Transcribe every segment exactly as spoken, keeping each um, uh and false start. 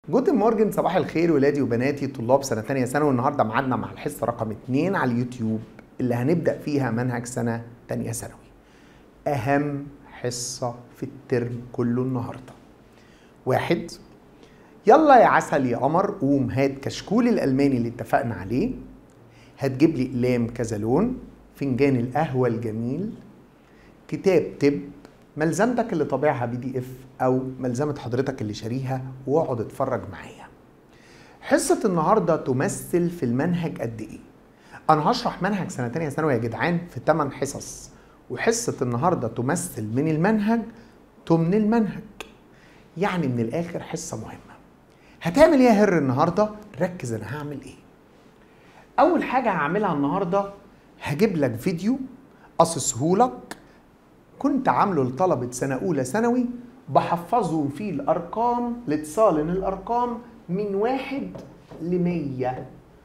جوتن مورجن، صباح الخير ولادي وبناتي طلاب سنة تانية ثانوي. النهارده ميعادنا مع الحصة رقم اتنين على اليوتيوب اللي هنبدأ فيها منهج سنة تانية ثانوي. أهم حصة في الترم كله النهارده. واحد، يلا يا عسل يا قمر قوم هات كشكول الألماني اللي اتفقنا عليه، هتجيب لي أقلام كذا لون، فنجان القهوة الجميل، كتاب طب، ملزمتك اللي طابعها بي دي اف او ملزمة حضرتك اللي شاريها، واقعد اتفرج معايا. حصة النهاردة تمثل في المنهج قد ايه؟ انا هشرح منهج سنة تانية ثانوي يا جدعان في تمن حصص، وحصة النهاردة تمثل من المنهج تمن المنهج، يعني من الاخر حصة مهمة. هتعمل ايه يا هر النهاردة؟ ركز انا هعمل ايه. اول حاجة هعملها النهاردة هجيب لك فيديو قصصهولك كنت عامله لطلبة سنة أولى ثانوي، بحفظهم فيه الأرقام لاتصال الأرقام من واحد لمية.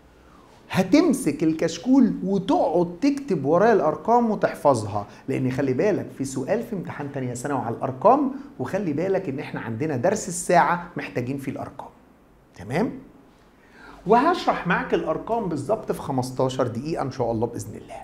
هتمسك الكشكول وتقعد تكتب ورايا الأرقام وتحفظها، لأن خلي بالك في سؤال في امتحان تانية ثانوي على الأرقام، وخلي بالك إن إحنا عندنا درس الساعة محتاجين فيه الأرقام. تمام؟ وهشرح معاك الأرقام بالظبط في خمستاشر دقيقة إن شاء الله بإذن الله،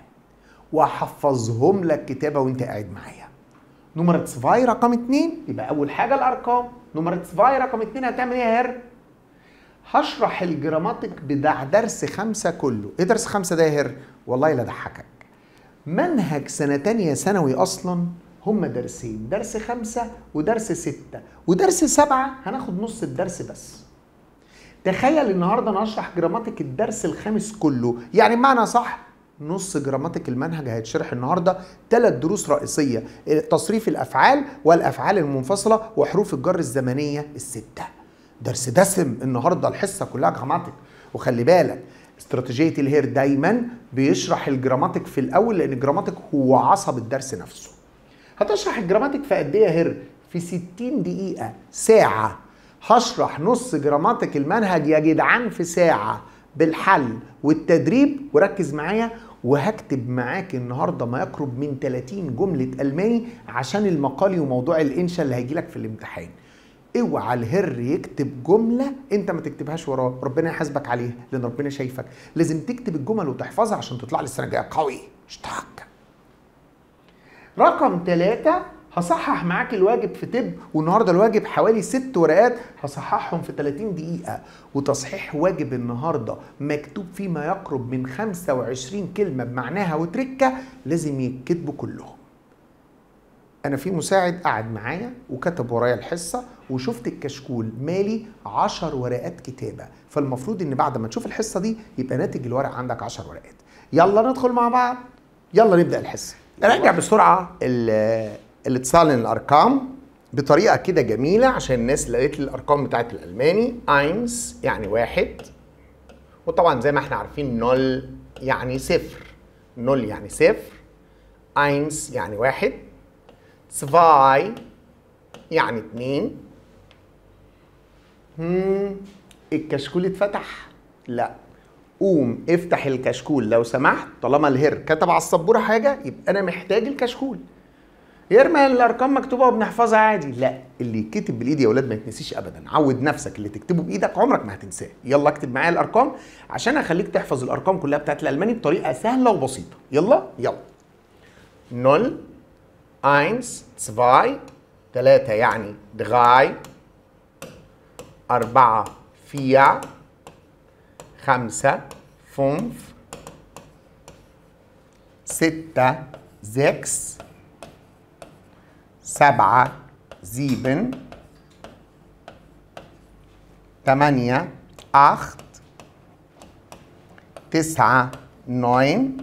وهحفظهم لك كتابة وانت قاعد معايا. نمرة صفاي رقم اتنين، يبقى أول حاجة الأرقام. نمرة صفاي رقم اتنين هتعمل إيه يا هر؟ هشرح الجراماتيك بتاع درس خمسة كله. إيه درس خمسة ده يا هر؟ والله لا ضحكك. منهج سنة تانية ثانوي أصلا هما درسين، درس خمسة ودرس ستة، ودرس سبعة هناخد نص الدرس بس. تخيل النهارده أنا هشرح جراماتيك الدرس الخامس كله، يعني معنى صح نص جراماتيك المنهج هيتشرح النهارده. ثلاث دروس رئيسيه: تصريف الافعال والافعال المنفصله وحروف الجر الزمنيه السته. درس دسم النهارده، الحصه كلها جراماتيك. وخلي بالك استراتيجيه الهير دايما بيشرح الجراماتيك في الاول، لان الجراماتيك هو عصب الدرس نفسه. هتشرح الجراماتيك في قد ايه يا هير؟ في ستين دقيقه، ساعه. هشرح نص جراماتيك المنهج يا جدعان في ساعه بالحل والتدريب. وركز معايا، وهكتب معاك النهارده ما يقرب من ثلاثين جمله الماني عشان المقالي وموضوع الانشاء اللي هيجي لك في الامتحان. اوعى الهر يكتب جمله انت ما تكتبهاش وراه، ربنا يحاسبك عليها، لان ربنا شايفك. لازم تكتب الجمل وتحفظها عشان تطلع لي السنه الجايه قوي. اشتاق. رقم ثلاثة، هصحح معاك الواجب في طب، والنهارده الواجب حوالي ست ورقات هصححهم في ثلاثين دقيقة. وتصحيح واجب النهارده مكتوب فيه ما يقرب من خمسة وعشرين كلمة بمعناها وتركة، لازم يتكتبوا كلهم. أنا في مساعد قاعد معايا وكتب ورايا الحصة، وشفت الكشكول مالي عشر ورقات كتابة، فالمفروض إن بعد ما تشوف الحصة دي يبقى ناتج الورق عندك عشر ورقات. يلا ندخل مع بعض، يلا نبدأ الحصة. راجع بسرعة الاتصال للأرقام بطريقة كده جميلة عشان الناس اللي قالت لي الأرقام بتاعت الألماني. اينس يعني واحد، وطبعا زي ما احنا عارفين نول يعني صفر. نول يعني صفر، اينس يعني واحد، سفاي يعني اتنين. هم الكشكول اتفتح؟ لا. قوم افتح الكشكول لو سمحت، طالما الهر كتب على السبوره حاجه يبقى انا محتاج الكشكول. يرمى الارقام مكتوبه وبنحفظها عادي؟ لا، اللي يتكتب بالايد يا اولاد ما يتنسيش ابدا. عود نفسك، اللي تكتبه بايدك عمرك ما هتنساه. يلا اكتب معايا الارقام عشان اخليك تحفظ الارقام كلها بتاعت الالماني بطريقه سهله وبسيطه. يلا يلا. نول، اينس، سفاي، ثلاثة يعني دغاي، أربعة فيا، خمسة فونف، ستة زكس، سبعة زيبن، ثمانية أخت، تسعة نوين،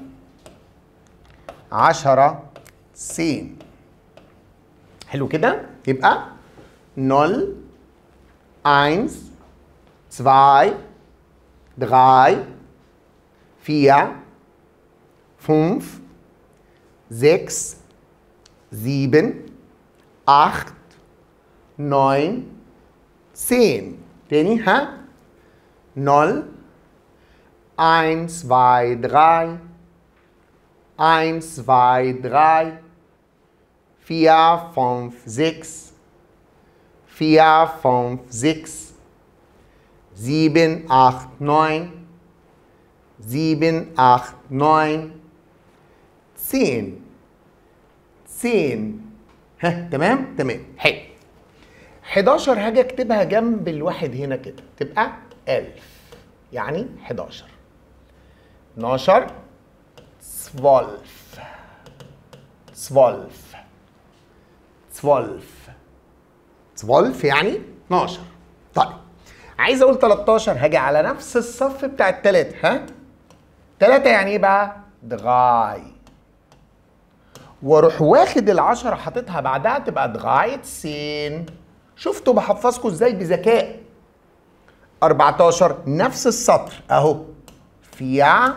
عشرة سين. حلو كده؟ يبقى نول، اينس، سفاي، drei, vier, fünf, sechs, sieben, acht, neun, zehn. تاني ها؟ null, eins, zwei, drei, eins, zwei, drei, vier, fünf, sechs, vier, fünf, sechs, sieben, acht, neun, sieben, acht, neun, zehn. zehn. ها تمام؟ تمام. حلو. حداشر هاجي اكتبها جنب الواحد هنا كده تبقى ألف. يعني حداشر. اتناشر. zwölf. zwölf. zwölf. zwölf يعني اتناشر. طيب عايز اقول تلتاشر هاجي على نفس الصف بتاع التلاته. ها؟ تلاته يعني ايه بقى؟ دغاي. واروح واخد العشرة حاططها بعدها تبقى دغايتسين. شفتوا بحفظكم ازاي بذكاء. اربعتاشر نفس السطر اهو. فيا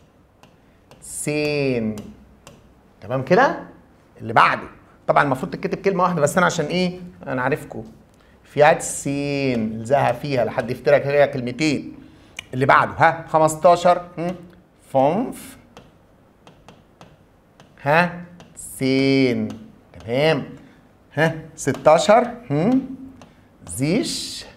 سين. تمام كده؟ اللي بعده طبعا المفروض تتكتب كلمه واحده بس انا عشان ايه؟ انا عارفكم. فيات سين الزها فيها لحد يفترق كده كلمتين. اللي بعده ها خمستاشر فونف. ها سين. تمام. ها ستاشر زيش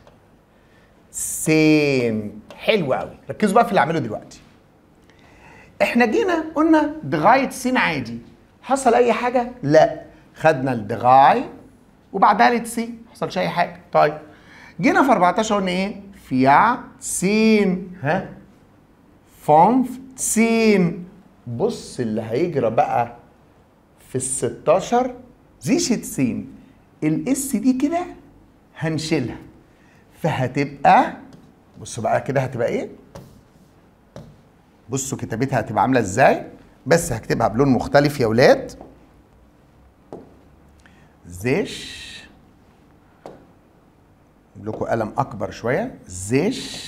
سين. حلو قوي. ركزوا بقى في اللي هعمله دلوقتي. احنا جينا قلنا دغاية سين عادي. حصل اي حاجه؟ لا. خدنا الدغاي وبعدها لتسين ما حصلش اي حاجه. طيب جينا في اربعتاشر قلنا ايه؟ فيا سين. ها فونف سين. بص اللي هيجرى بقى في ال ستاشر زيشت سين. الاس دي كده هنشيلها فهتبقى بصوا بقى كده هتبقى ايه؟ بصوا كتابتها هتبقى عامله ازاي؟ بس هكتبها بلون مختلف يا ولاد. زيش اجيب لكم قلم اكبر شويه. زيش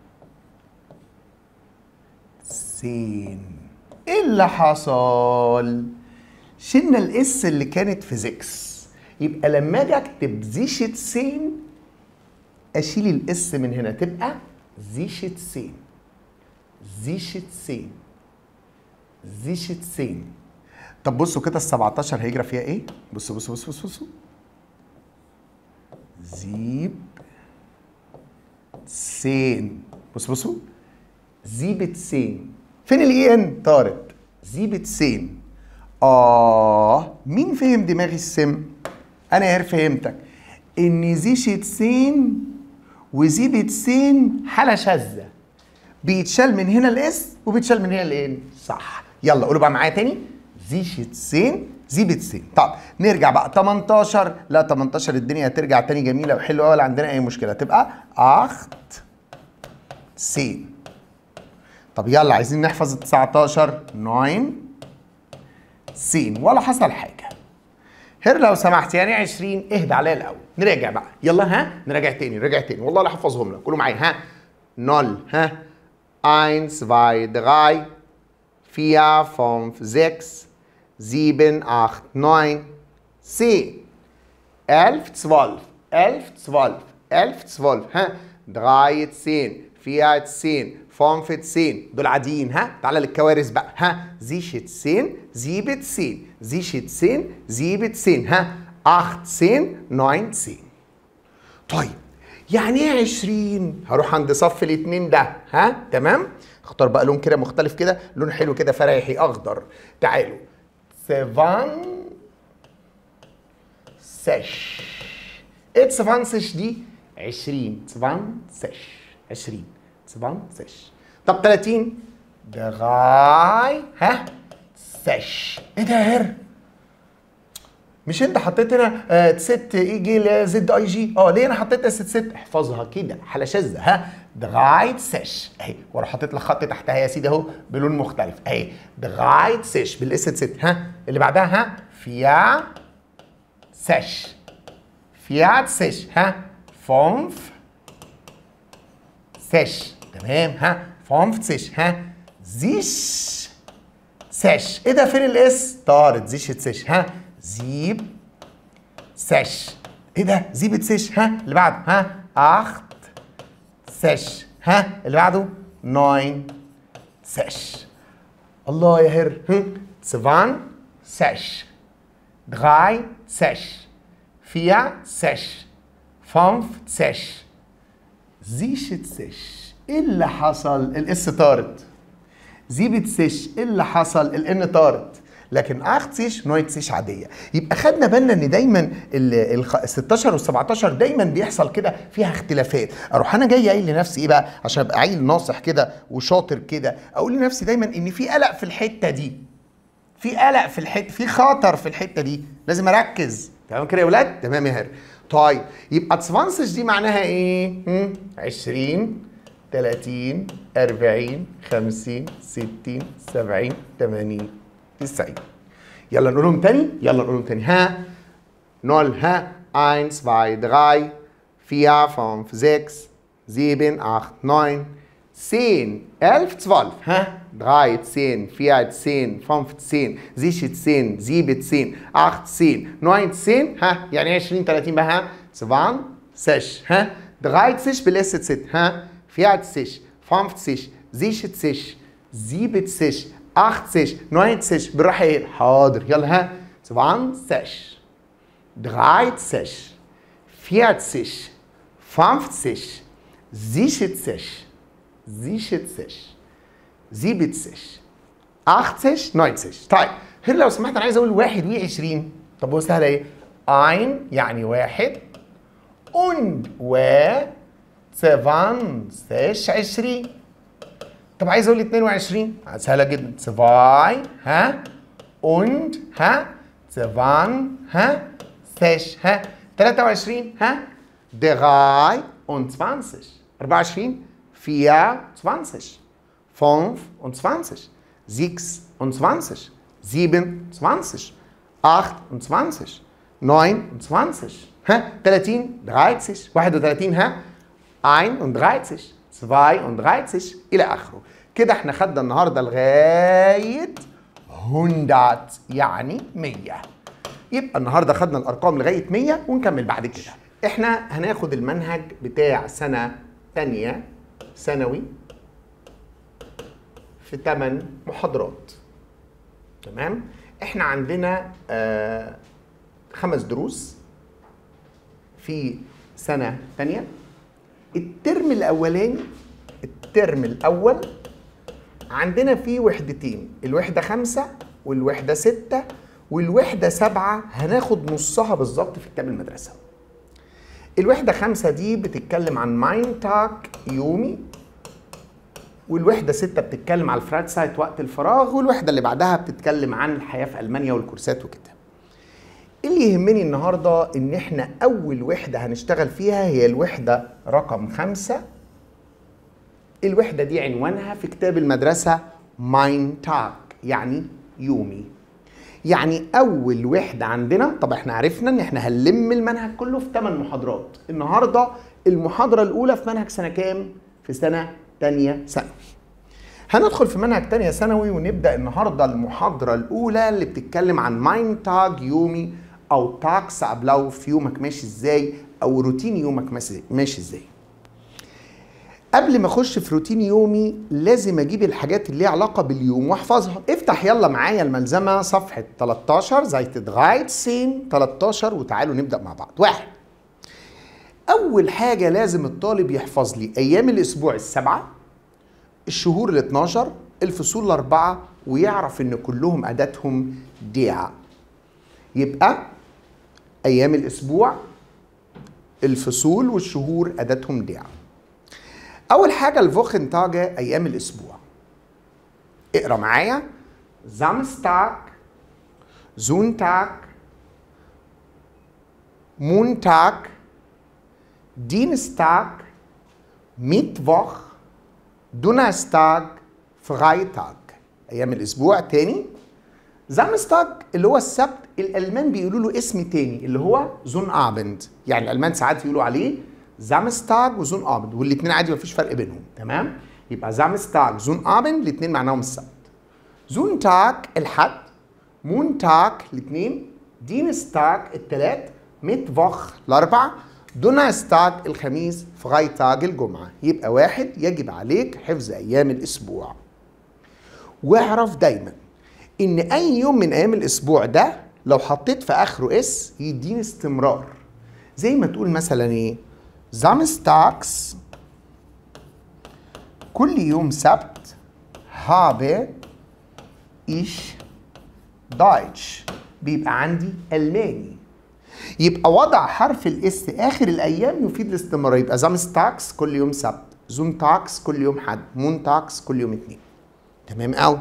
سين. ايه اللي حصل؟ شلنا الاس اللي كانت في زيكس. يبقى لما اجي اكتب زيشت سين اشيل الاس من هنا تبقى زيشت سين. زيشت سين. زيشت سين. طب بصوا كده ال سبعتاشر هيجرى فيها ايه؟ بصوا بصوا بصوا بصوا بصوا. زيب سين. بصوا بصوا. زيبت سين. فين الاي ان؟ طارت. زيبت سين. اه مين فهم دماغي السم؟ انا يا فهمتك ان زيشت سين وزيبت سين حاله شاذه. بيتشال من هنا الاس وبيتشال من هنا الان. صح. يلا قولوا بقى معايا تاني. زيشت سين زيبت سين. طب نرجع بقى تمنتاشر. لا تمنتاشر الدنيا هترجع تاني جميله وحلوه ولا عندنا اي مشكله. تبقى اخت سين. طب يلا عايزين نحفظ ال تسعتاشر. ناين سين ولا حصل حاجه. هير لو سمحت يعني عشرين اهدى عليا الاول. نراجع بقى يلا. ها نراجع تاني نراجع تاني والله لا احفظهم لك. قولوا معايا. ها نول. ها eins, zwei, drei, vier, fünf, sechs, sieben, acht, neun, zehn, elf, zwölf, elf, zwölf, elf, zwölf, ها dreizehn, vierzehn, fünfzehn. دول عاديين. ها تعالى للكوارث بقى. ها siebzehn, siebzehn, siebzehn, siebzehn, ها achtzehn, neunzehn. طيب يعني ايه عشرين؟ هروح عند صف الاثنين ده. ها تمام. اختار بقى لون كده مختلف كده. لون حلو كده فريحي اخضر. تعالوا. سيفان سش. ايه سيفان سش دي؟ عشرين. سيفان سش. عشرين. سيفان سش. طب تلاتين. دغاي. ها سش. ايه ده يا هر؟ مش انت حطيت هنا آه ست اي جي زد اي جي؟ اه ليه انا حطيت اس ست؟ احفظها كده حاله شاذه. ها دغايت سش اهي واروح حاطط لك خط تحتها يا سيدي اهو بلون مختلف اهي دغايت سش بالاس ست. ها اللي بعدها ها فيا سش. فيات سش. ها فونف سش. تمام. ها فونف سش. ها زيش سش. ايه ده فين الاس؟ طارت. زيشت سش. ها زيب سش. ايه ده؟ زيبت سش. ها اللي بعده. ها اخت سش. ها اللي بعده ناين سش. الله يا هر. سفان سش. دغاي سش. فيا سش. فونف سش. زيشت سيش. ايه اللي حصل؟ الاس طارت. زيبت سيش. ايه اللي حصل؟ الان طارت. لكن اخت سيش نويت سيش عاديه. يبقى خدنا بالنا ان دايما ال ستاشر وال سبعتاشر دايما بيحصل كده فيها اختلافات. اروح انا جاي قايل لنفسي ايه بقى عشان ابقى عيل ناصح كده وشاطر كده، اقول لنفسي دايما ان في قلق في الحته دي، في قلق في الحته، في خطر في الحته دي، لازم اركز. تمام كده يا ولاد؟ تمام يا هر. طيب يبقى تسفانسج دي معناها ايه؟ عشرين تلاتين أربعين خمسين ستين سبعين تمانين تسعين. يلا نقولهم تاني، يلا نقولهم تاني. ها نول. ها واحد اتنين تلاتة vier fünf sechs sieben acht neun zehn elf zwölf. ها dreizehn vierzehn fünfzehn sechzehn siebzehn achtzehn neunzehn. ها يعني عشرين تلاتين بقى. ها zwanzig. ها dreißig بلسة ست. ها vierzig fünfzig sechzig siebzig achtzig neunzig. بالراحة ايه؟ حاضر. يلا. ها zwanzig dreißig vierzig fünfzig sechzig sechzig siebzig achtzig neunzig. طيب هنا لو سمحت انا عايز اقول واحد وعشرين. طب هو سهله ايه؟ ein يعني واحد und و zwanzig عشرين. طب عايز اقول اتنين وعشرين. سهله جدا. zwei ها und ها zwanzig ها سش. ها تلاتة وعشرين. ها dreiundzwanzig أربعة وعشرين vierundzwanzig fünfundzwanzig sechsundzwanzig siebenundzwanzig achtundzwanzig neunundzwanzig. ها تلاتين dreißig واحد وتلاتين. ها einunddreißig zweiunddreißig الى اخره. كده احنا خدنا النهارده لغايه مية يعني مية. يبقى النهارده خدنا الارقام لغايه مية ونكمل بعد كده. احنا هناخد المنهج بتاع سنه تانية ثانوي في تمن محاضرات. تمام؟ احنا عندنا آه خمس دروس في سنه تانية. الترم الاولاني الترم الاول عندنا فيه وحدتين، الوحده خمسة والوحده ستة والوحده سبعة. هناخد نصها بالظبط في كتاب المدرسه. الوحده خمسة دي بتتكلم عن ماين تاك يومي، والوحده ستة بتتكلم على الفراد سايت وقت الفراغ، والوحده اللي بعدها بتتكلم عن الحياه في المانيا والكورسات وكده. اللي يهمني النهارده ان احنا اول وحده هنشتغل فيها هي الوحده رقم خمسة. الوحده دي عنوانها في كتاب المدرسه ماين تاك يعني يومي. يعني اول وحده عندنا. طب احنا عرفنا ان احنا هنلم المنهج كله في ثمان محاضرات. النهارده المحاضره الاولى في منهج سنه كام؟ في سنه تانية ثانوي. هندخل في منهج تانية ثانوي ونبدا النهارده المحاضره الاولى اللي بتتكلم عن ماين تاج يومي او تاكس ابلاوف. يومك ماشي ازاي او روتين يومك ماشي ازاي. قبل ما اخش في روتين يومي لازم اجيب الحاجات اللي ليها علاقه باليوم واحفظها. افتح يلا معايا الملزمه صفحه تلتاشر زيت درايتسين تلتاشر وتعالوا نبدا مع بعض. واحد، اول حاجه لازم الطالب يحفظ لي ايام الاسبوع السبعه، الشهور ال اتناشر، الفصول الاربعه، ويعرف ان كلهم اداتهم ديع. يبقى ايام الاسبوع، الفصول والشهور اداتهم ديع. اول حاجه الفوخن تاجه ايام الاسبوع. اقرا معايا. زامستاج زونتاج مونتاج دينستاج ميتوخ دونرستاج فرايتاج. ايام الاسبوع. تاني زامستاج اللي هو السبت، الالمان بيقولوا له اسم تاني اللي هو زون ابند. يعني الالمان ساعات يقولوا عليه زامستاج وزون ابند، والاثنين عادي مفيش فرق بينهم. تمام؟ يبقى زامستاج زون ابند الاثنين معناهم السبت. زونتاج الحد، مونتاج الاثنين، دينستاج الثلاث، ميتوخ الاربع، دونرستاج الخميس، فرايتاج الجمعه. يبقى واحد، يجب عليك حفظ ايام الاسبوع. واعرف دايما ان اي يوم من ايام الاسبوع ده لو حطيت في اخره اس يديني استمرار. زي ما تقول مثلا ايه؟ زامستاكس كل يوم سبت habe ich Deutsch، بيبقى عندي ألماني. يبقى وضع حرف الاس اخر الايام يفيد الاستمرار، يبقى زامستاكس كل يوم سبت، زونتاكس كل يوم حد، مونتاكس كل يوم اثنين. تمام قوي.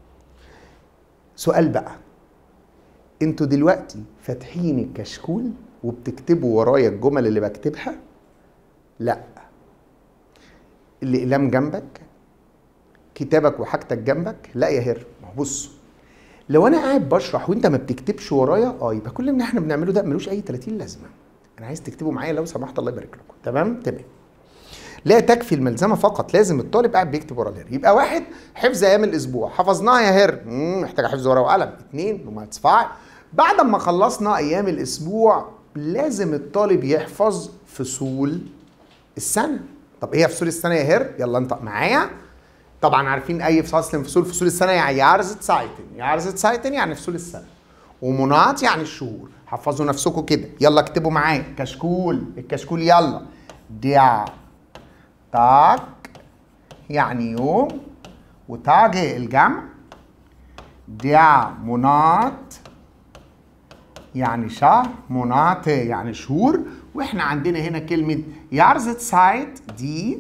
سؤال بقى، انتوا دلوقتي فاتحين الكشكول وبتكتبوا ورايا الجمل اللي بكتبها؟ لا. الاقلام جنبك، كتابك وحاجتك جنبك؟ لا يا هر. بص، لو انا قاعد بشرح وانت ما بتكتبش ورايا اه يبقى كل اللي احنا بنعمله ده ملوش اي ثلاثين لازمه. انا عايز تكتبوا معايا لو سمحت، الله يبارك لكم. تمام تمام. لا تكفي الملزمه فقط، لازم الطالب قاعد بيكتب ورا الهر. يبقى واحد، حفظ ايام الاسبوع، حفظناها يا هر، محتاجه حفظ ورقه وقلم. اثنين، وما تدفع بعد ما خلصنا ايام الاسبوع لازم الطالب يحفظ فصول السنه. طب ايه هي فصول السنه يا هر؟ يلا انطق معايا. طبعا عارفين اي فصل من فصول فصول السنه يعني يارزت سايتن، يارزت سايتن يعني فصول السنه، ومنات يعني الشهور. حفظوا نفسكم كده. يلا اكتبوا معايا كشكول، الكشكول يلا. ديا تاج يعني يوم، وتاج الجمع. ديا منات يعني شهر، منات يعني شهور. واحنا عندنا هنا كلمه يارزت سايت دي،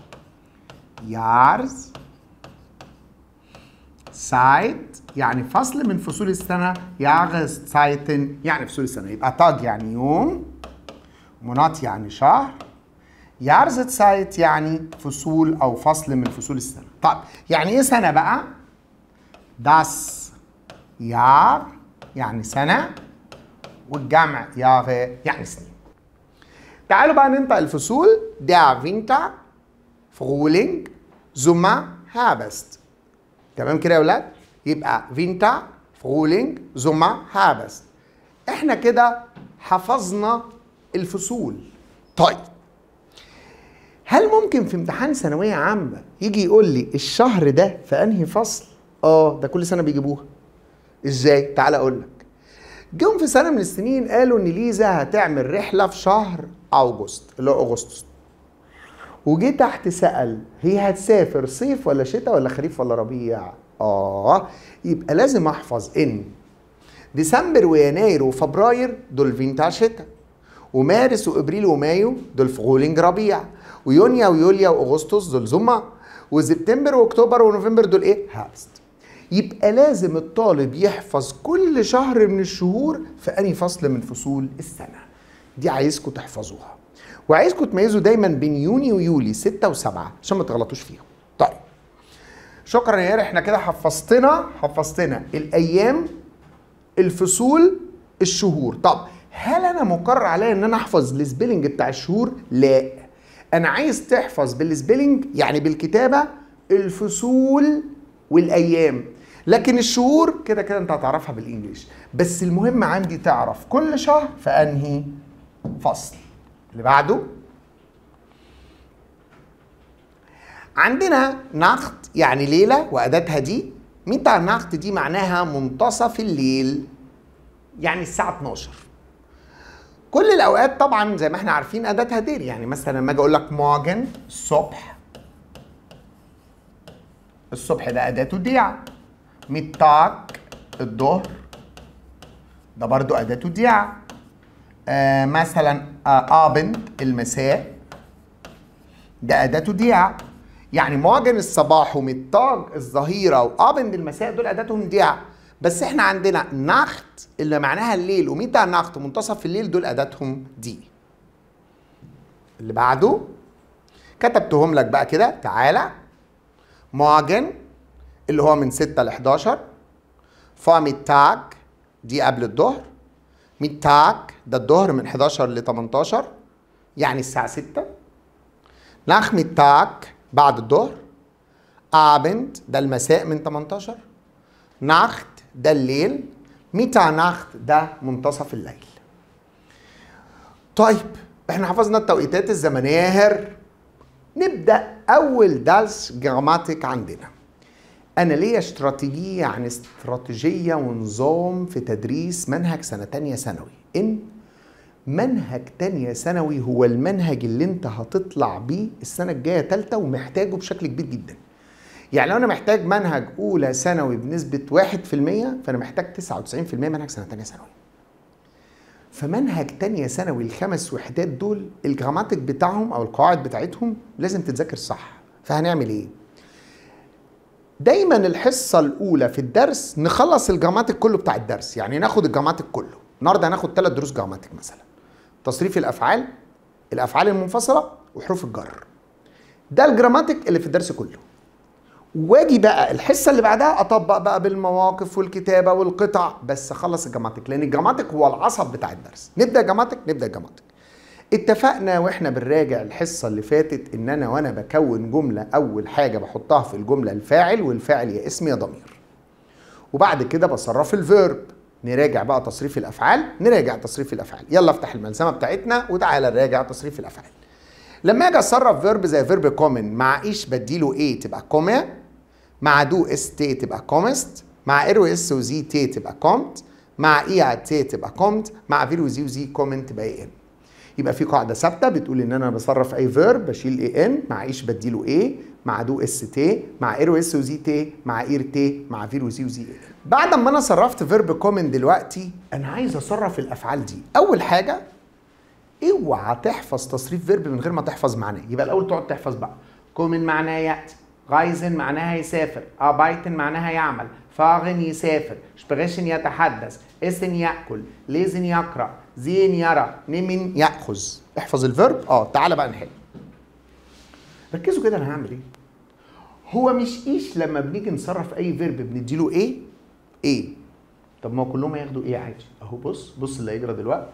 يارز سايت يعني فصل من فصول السنة، يارز سايتن يعني فصول السنة. يبقى تاج يعني يوم، منات يعني شهر، يارز سايت يعني فصول أو فصل من فصول السنة. طيب يعني إيه سنة بقى؟ داس يار يعني سنة، والجمع يار يعني سنين. تعالوا بقى ننطق الفصول. der Winter، Frühling، Sommer، Herbst. تمام كده يا ولاد؟ يبقى فينتا، فرولينج، زوما، هابست. احنا كده حفظنا الفصول. طيب هل ممكن في امتحان ثانويه عامه يجي يقول لي الشهر ده في انهي فصل؟ اه ده كل سنه بيجيبوها. ازاي؟ تعال اقول لك. جم في سنه من السنين قالوا ان ليزا هتعمل رحله في شهر اغسطس اللي هو اغسطس، وجي تحت سأل هي هتسافر صيف ولا شتاء ولا خريف ولا ربيع؟ اه يبقى لازم احفظ ان ديسمبر ويناير وفبراير دول فينتا شتاء، ومارس وابريل ومايو دول فغولينج ربيع، ويونيو ويوليا واغسطس دول زما، وسبتمبر واكتوبر ونوفمبر دول ايه؟ هابست. يبقى لازم الطالب يحفظ كل شهر من الشهور في انهي فصل من فصول السنه. دي عايزكم تحفظوها، وعايزكم تميزوا دايما بين يونيو ويولي ستة وسبعة عشان ما تغلطوش فيهم. طيب شكرا يا يارا، احنا كده حفظتنا حفظتنا الايام، الفصول، الشهور. طب هل انا مقرر عليا ان انا احفظ السبيلنج بتاع الشهور؟ لا، انا عايز تحفظ بالسبيلنج يعني بالكتابه الفصول والايام، لكن الشهور كده كده انت هتعرفها بالانجليش. بس المهم عندي تعرف كل شهر في انهي فصل. اللي بعده عندنا ناخت يعني ليلة وأداتها دي. مين بتاع الناخت دي؟ معناها منتصف الليل، يعني الساعة اتناشر. كل الأوقات طبعا زي ما احنا عارفين أداتها دير، يعني مثلا لما أجي أقول لك مورجن الصبح، الصبح ده أداته ديع. ميتاج الظهر ده برضو أداته ديع. آه مثلا آه آبند المساء ده أداته ديع. يعني مواجن الصباح وميتاج الظهيرة وآبند المساء دول أداتهم ديع. بس احنا عندنا ناخت اللي معناها الليل وميتا ناخت منتصف الليل دول أداتهم دي. اللي بعده كتبتهم لك بقى كده. تعالى مواجن اللي هو من ستة ل حداشر، فميتاج دي قبل الظهر، ميتاج ده الظهر من حداشر ل تمنتاشر يعني الساعة ستة، ناخميتاج بعد الظهر، آبند ده المساء من تمنتاشر، ناخت ده الليل، ميتا ناخت ده منتصف الليل. طيب احنا حفظنا التوقيتات الزمنية هر. نبدأ أول درس جراماتيك عندنا. أنا ليا استراتيجية عن استراتيجية ونظام في تدريس منهج سنة تانية ثانوي، إن منهج تانية ثانوي هو المنهج اللي انت هتطلع بيه السنة الجاية تالتة ومحتاجه بشكل كبير جدا. يعني لو انا محتاج منهج اولى ثانوي بنسبة واحد في المية فانا محتاج تسعة وتسعين في المية منهج سنة تانية ثانوي. فمنهج تانية ثانوي الخمس وحدات دول الجراماتيك بتاعهم او القواعد بتاعتهم لازم تتذاكر صح. فهنعمل ايه؟ دايما الحصة الاولى في الدرس نخلص الجراماتيك كله بتاع الدرس، يعني ناخد الجراماتيك كله. النهارده هناخد ثلاث دروس جراماتيك مثلا. تصريف الافعال، الافعال المنفصلة، وحروف الجر. ده الجراماتيك اللي في الدرس كله. واجي بقى الحصه اللي بعدها اطبق بقى بالمواقف والكتابه والقطع، بس اخلص الجراماتيك لان الجراماتيك هو العصب بتاع الدرس. نبدا جراماتيك نبدا جراماتيك. اتفقنا واحنا بنراجع الحصه اللي فاتت ان انا وانا بكون جمله اول حاجه بحطها في الجمله الفاعل، والفاعل يا اسم يا ضمير. وبعد كده بصرف الفيرب. نراجع بقى تصريف الافعال، نراجع تصريف الافعال. يلا افتح الملزمه بتاعتنا وتعالى نراجع تصريف الافعال. لما اجي اصرف فيرب زي فيرب كومن مع ايش بديله ايه تبقى كوما، مع دو اس تي تبقى كومست، مع ايرو اس وزي تي تبقى كومت، مع اي تي تبقى كومت، مع فيرو زي وزي كومنت تبقى اي ان. يبقى في قاعده ثابته بتقول ان انا بصرف اي فيرب بشيل اي ان، مع ايش بديله ايه، مع دو اس تي، مع ايرو اس وزي تي، مع اير تي، مع فيرو زي وزي ان. بعد ما انا صرفت فيرب كومن دلوقتي انا عايز اصرف الافعال دي. اول حاجه اوعى تحفظ تصريف فيرب من غير ما تحفظ معناه. يبقى الاول تقعد تحفظ بقى. كومن معناه ياتي، غايزن معناها يسافر، ابايتن معناها يعمل، فاغن يسافر، شبريشن يتحدث، اسن ياكل، ليزن يقرا، زين يرى، نمن ياخذ. احفظ الفيرب. اه تعالى بقى نحل. ركزوا كده انا هعمل ايه. هو مش ايش لما بنيجي نصرف اي فيرب بنديله ايه؟ ايه. طب ما كلهم هياخدوا ايه عادي. اهو بص بص اللي هيجرى دلوقتي.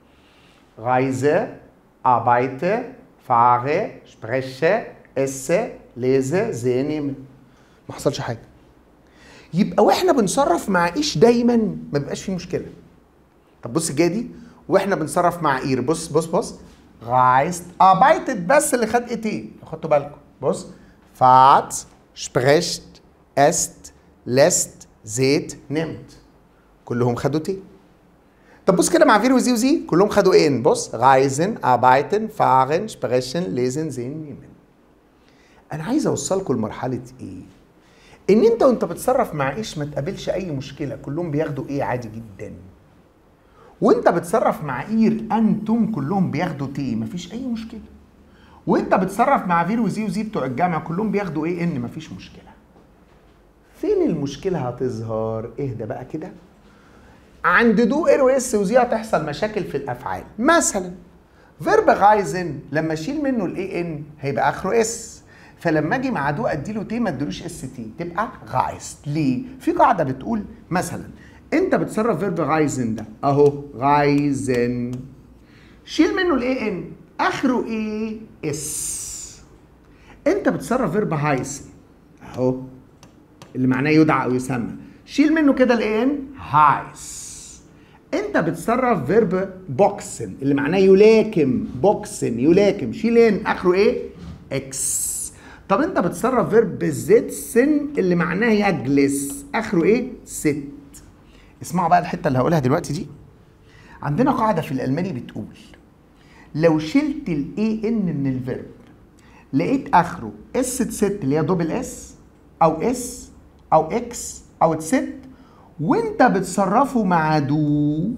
Reise, arbeite, fahre, spreche, esse, lese, sehe, nehme. ما حصلش حاجه. يبقى واحنا بنصرف مع ايش دايما ما بيبقاش فيه مشكله. طب بص الجايه دي، واحنا بنصرف مع اير. بص بص بص reist, arbeitet بس اللي خد ايه تي. خدتوا بالكم. بص fahrt, sprecht, esst, lässt, seht, nimmt. كلهم خدوا تي. طب بص كده مع فير وزي وزي كلهم خدوا ان. بص رايزن، اربايتن، فارن، سبريشن، ليزن، زين، نيمن. انا عايز اوصلكم لمرحله ايه؟ ان انت وانت بتصرف مع ايش ما تقابلش اي مشكله، كلهم بياخدوا ايه عادي جدا. وانت بتصرف مع اير انتم كلهم بياخدوا تي، مفيش اي مشكله. وانت بتصرف مع فير وزي وزي بتوع الجامعه كلهم بياخدوا ايه ان، مفيش مشكله. فين المشكله هتظهر؟ اهدى بقى كده. عند دو اير واس وزي هتحصل مشاكل في الافعال. مثلا فيرب غايزن لما اشيل منه الاي ان هيبقى اخره اس، فلما اجي مع دو اديله تي ما اديلوش اس تي تبقى غايست. ليه؟ في قاعده بتقول مثلا انت بتصرف فيرب غايزن ده اهو غايزن، شيل منه الاي ان اخره ايه؟ اس. انت بتصرف فيرب هايسن اهو اللي معناه يدعى او يسمى، شيل منه كده الاي ان هايس. انت بتصرف فيرب بوكسن اللي معناه يلاكم، بوكسن يلاكم، شيل ان اخره ايه؟ اكس. طب انت بتصرف فيرب زيتسن اللي معناه يجلس، اخره ايه؟ ست. اسمعوا بقى الحته اللي هقولها دلوقتي دي. عندنا قاعده في الالماني بتقول لو شلت الاي ان من الفيرب لقيت اخره اس ست اللي هي دوبل اس او اس او اكس او تست وانت بتصرفه مع دو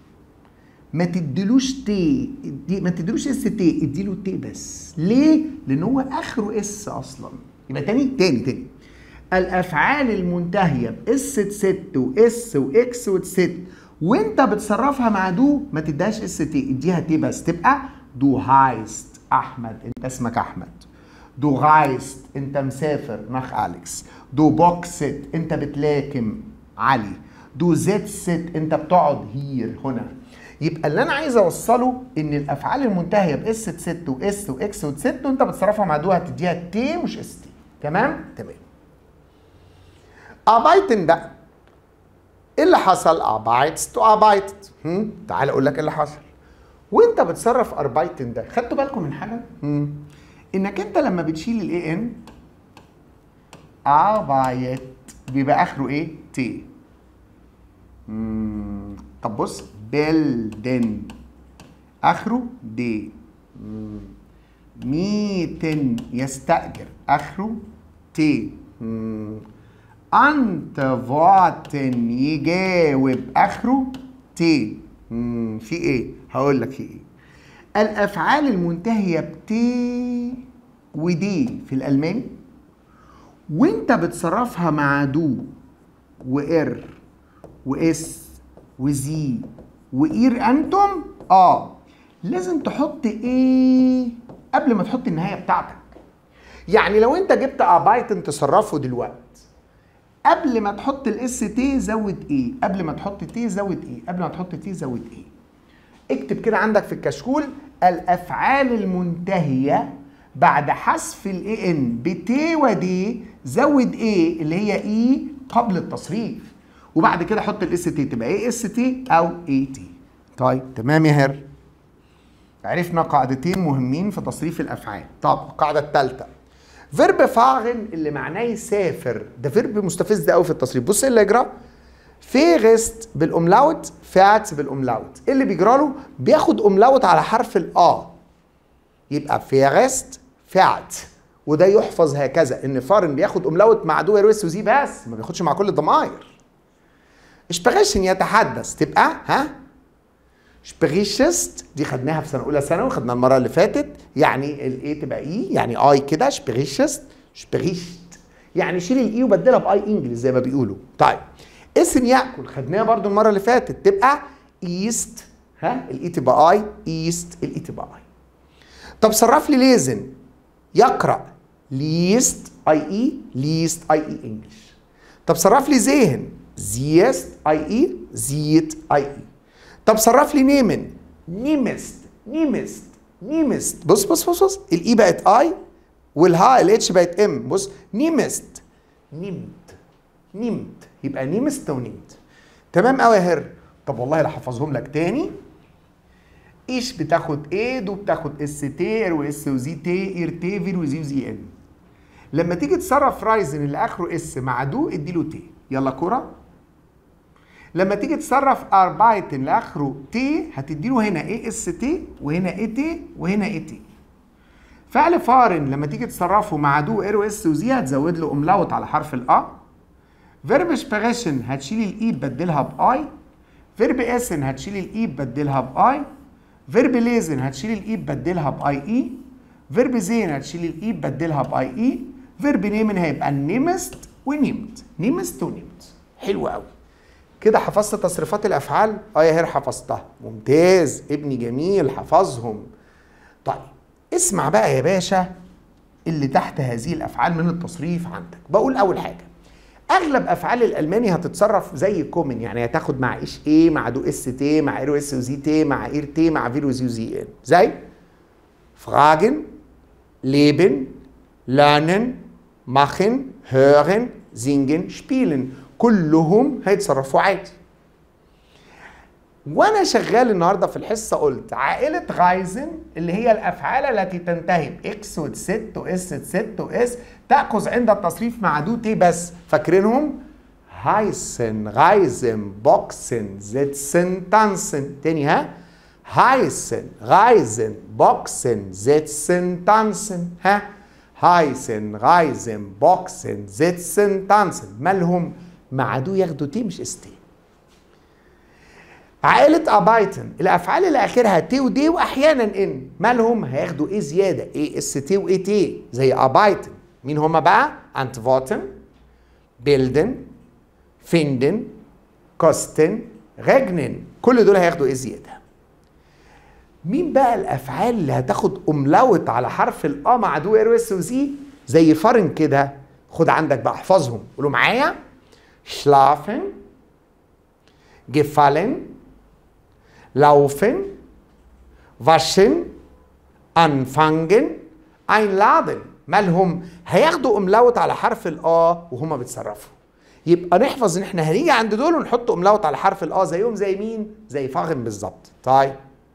ما تديلوش تي، ما تديلوش اس تي، اديله تي بس. ليه؟ لان هو اخره اس اصلا. يبقى تاني تاني تاني الافعال المنتهيه باس ست واس واكس وتست وانت بتصرفها مع دو ما تديهاش اس تي، اديها تي بس، تبقى دو هايست احمد، انت اسمك احمد. دو غايست انت مسافر نخ اليكس. دو بوكست انت بتلاكم علي. دو زيت ست انت بتقعد هير هنا. يبقى اللي انا عايز اوصله ان الافعال المنتهيه باس ست واس واكس وست وانت بتصرفها مع دو هتديها تي مش اس تي. تمام؟ تمام. اربايتن بقى ايه اللي حصل؟ اربايتست واربايتت. تعال اقول لك ايه اللي حصل. وانت بتصرف اربايتن ده خدتوا بالكم من حاجه؟ هم. انك انت لما بتشيل الاي ان اربايت بيبقى اخره ايه؟ تي. امم طب بص بيلدن اخره دي. ميتن يستأجر اخره تي. انتفوتن يجاوب اخره تي. في ايه؟ هقول لك في ايه. الافعال المنتهيه بتي ودي في الالماني وانت بتصرفها مع دو وار واس وزي واير انتم اه لازم تحط ايه قبل ما تحط النهايه بتاعتك. يعني لو انت جبت ابايتن تصرفه دلوقتي قبل ما تحط الاس تي زود ايه، قبل ما تحط تي زود ايه، قبل ما تحط تي زود ايه. اكتب كده عندك في الكشكول الافعال المنتهيه بعد حذف الاي ان بتي ودي زود ايه اللي هي اي قبل التصريف، وبعد كده حط الاس تي تبقى ايه اس تي او اي تي. طيب تمام يا هر، عرفنا قاعدتين مهمين في تصريف الافعال. طب القاعده الثالثه فيرب فاغن اللي معناه يسافر، ده فيرب مستفز قوي في التصريف. بص ايه اللي يجرى، فيغست بالاملاوت فات بالاملاوت. ايه اللي بيجرى له؟ بياخد املاوت على حرف الآ يبقى فيغست فات، وده يحفظ هكذا ان فارن بياخد املاوت مع دو ويروس وزي بس ما بياخدش مع كل الضمائر. اشبغشن يتحدث تبقى ها شبغيشست، دي خدناها في سنه اولى ثانوي، خدناها المره اللي فاتت. يعني الايه تبقى اي، يعني اي كده شبغيشست شبغيشت، يعني شيل الاي وبدلها باي انجلش زي ما بيقولوا. طيب اسم ياكل خدناها برضو المره اللي فاتت تبقى ايست، ها الاي تبقى اي ايست الاي تبقى اي. طب صرف لي ليزن يقرا ليست اي اي ليست اي اي انجلش. طب صرف لي ذهن زيست اي اي زيت اي اي. طب صرف لي نيمن نيمست نيمست نيمست. بص بص بص بص الاي بقت اي والها الاتش بقت ام. بص نيمست نمت نمت يبقى نيمست ونمت. تمام قوي يا هر. طب والله لا حفظهم لك تاني. ايش بتاخد ايه، دو بتاخد اس تي ار واس وزي تي اير تي فير وزي وزي ان. لما تيجي تصرف رايزن اللي اخره اس مع دو اديله تي. يلا كوره. لما تيجي تصرف اربايتن اللي اخره تي هتديله هنا اي اس تي وهنا اي تي وهنا اي تي. فعل فارن لما تيجي تصرفه مع دو ار واس وزي هتزود له املاوت على حرف الأ. فيرب شبغشن هتشيل الاي تبدلها باي. فيرب اسن هتشيل الاي تبدلها باي. فيرب ليزن هتشيل الاي تبدلها باي اي. فيرب زين هتشيل الاي تبدلها باي اي. فيرب نيمن هيبقى نيمست ونيمت نيمست ونيمت. حلو قوي كده. حفظت تصريفات الافعال؟ اه يا هير حفظتها. ممتاز ابني جميل حفظهم. طيب اسمع بقى يا باشا اللي تحت هذه الافعال من التصريف عندك. بقول اول حاجه اغلب افعال الالماني هتتصرف زي كومن، يعني هتاخد مع ايش ايه مع دو اس تي مع ايرو اس وزي تي مع اير تي مع فيرو زي وزي ان. زي فراجن ليبن لانن ماخن هيرن زينجن شبيلن، كلهم هيتصرفوا عادي. وانا شغال النهارده في الحصه قلت عائله غايزن اللي هي الافعال التي تنتهي باكس وتست واس تست واس تاخذ عند التصريف مع دو تي بس. فاكرينهم؟ هايسن غايزن بوكسن زيتسن تانسن. تاني ها، هايسن غايزن بوكسن زيتسن تانسن. ها هايسن غايزن بوكسن زيتسن تانسن. مالهم؟ مع دو ياخدوا تي مش اس تي. عائلة أبايتن الأفعال اللي آخرها تي ودي وأحيانا إن، مالهم؟ هياخدوا إيه زيادة؟ إيه اس تي وإيه تي زي أبايتن. مين هما بقى؟ أنتفوتن بيلدن فيندن كوستن غجنن. كل دول هياخدوا إيه زيادة. مين بقى الأفعال اللي هتاخد أملاوت على حرف الأ مع دو إر اس وزي زي فارن كده؟ خد عندك بقى احفظهم، قولوا معايا. شلافن gefallen laufen waschen anfangen einladen. مالهم؟ هياخدوا املاوت على حرف الآ وهما بيتصرفوا. يبقى نحفظ ان احنا هنيجي عند دول ونحط املاوت على حرف الآ زيهم زي مين؟ زي فاغن بالظبط. طيب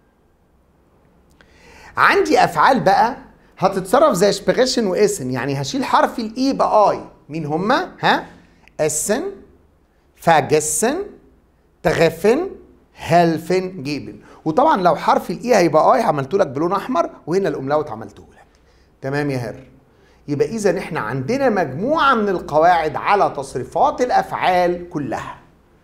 عندي افعال بقى هتتصرف زي شبغشن واسن، يعني هشيل حرف الاي باي. مين هما؟ ها اسن فاجسن تغفن هيلفن جيبن. وطبعا لو حرف الاي هيبقى اي عملته لك بلون احمر، وهنا الاملاوت عملته لك. تمام يا هر؟ يبقى اذا احنا عندنا مجموعه من القواعد على تصريفات الافعال كلها.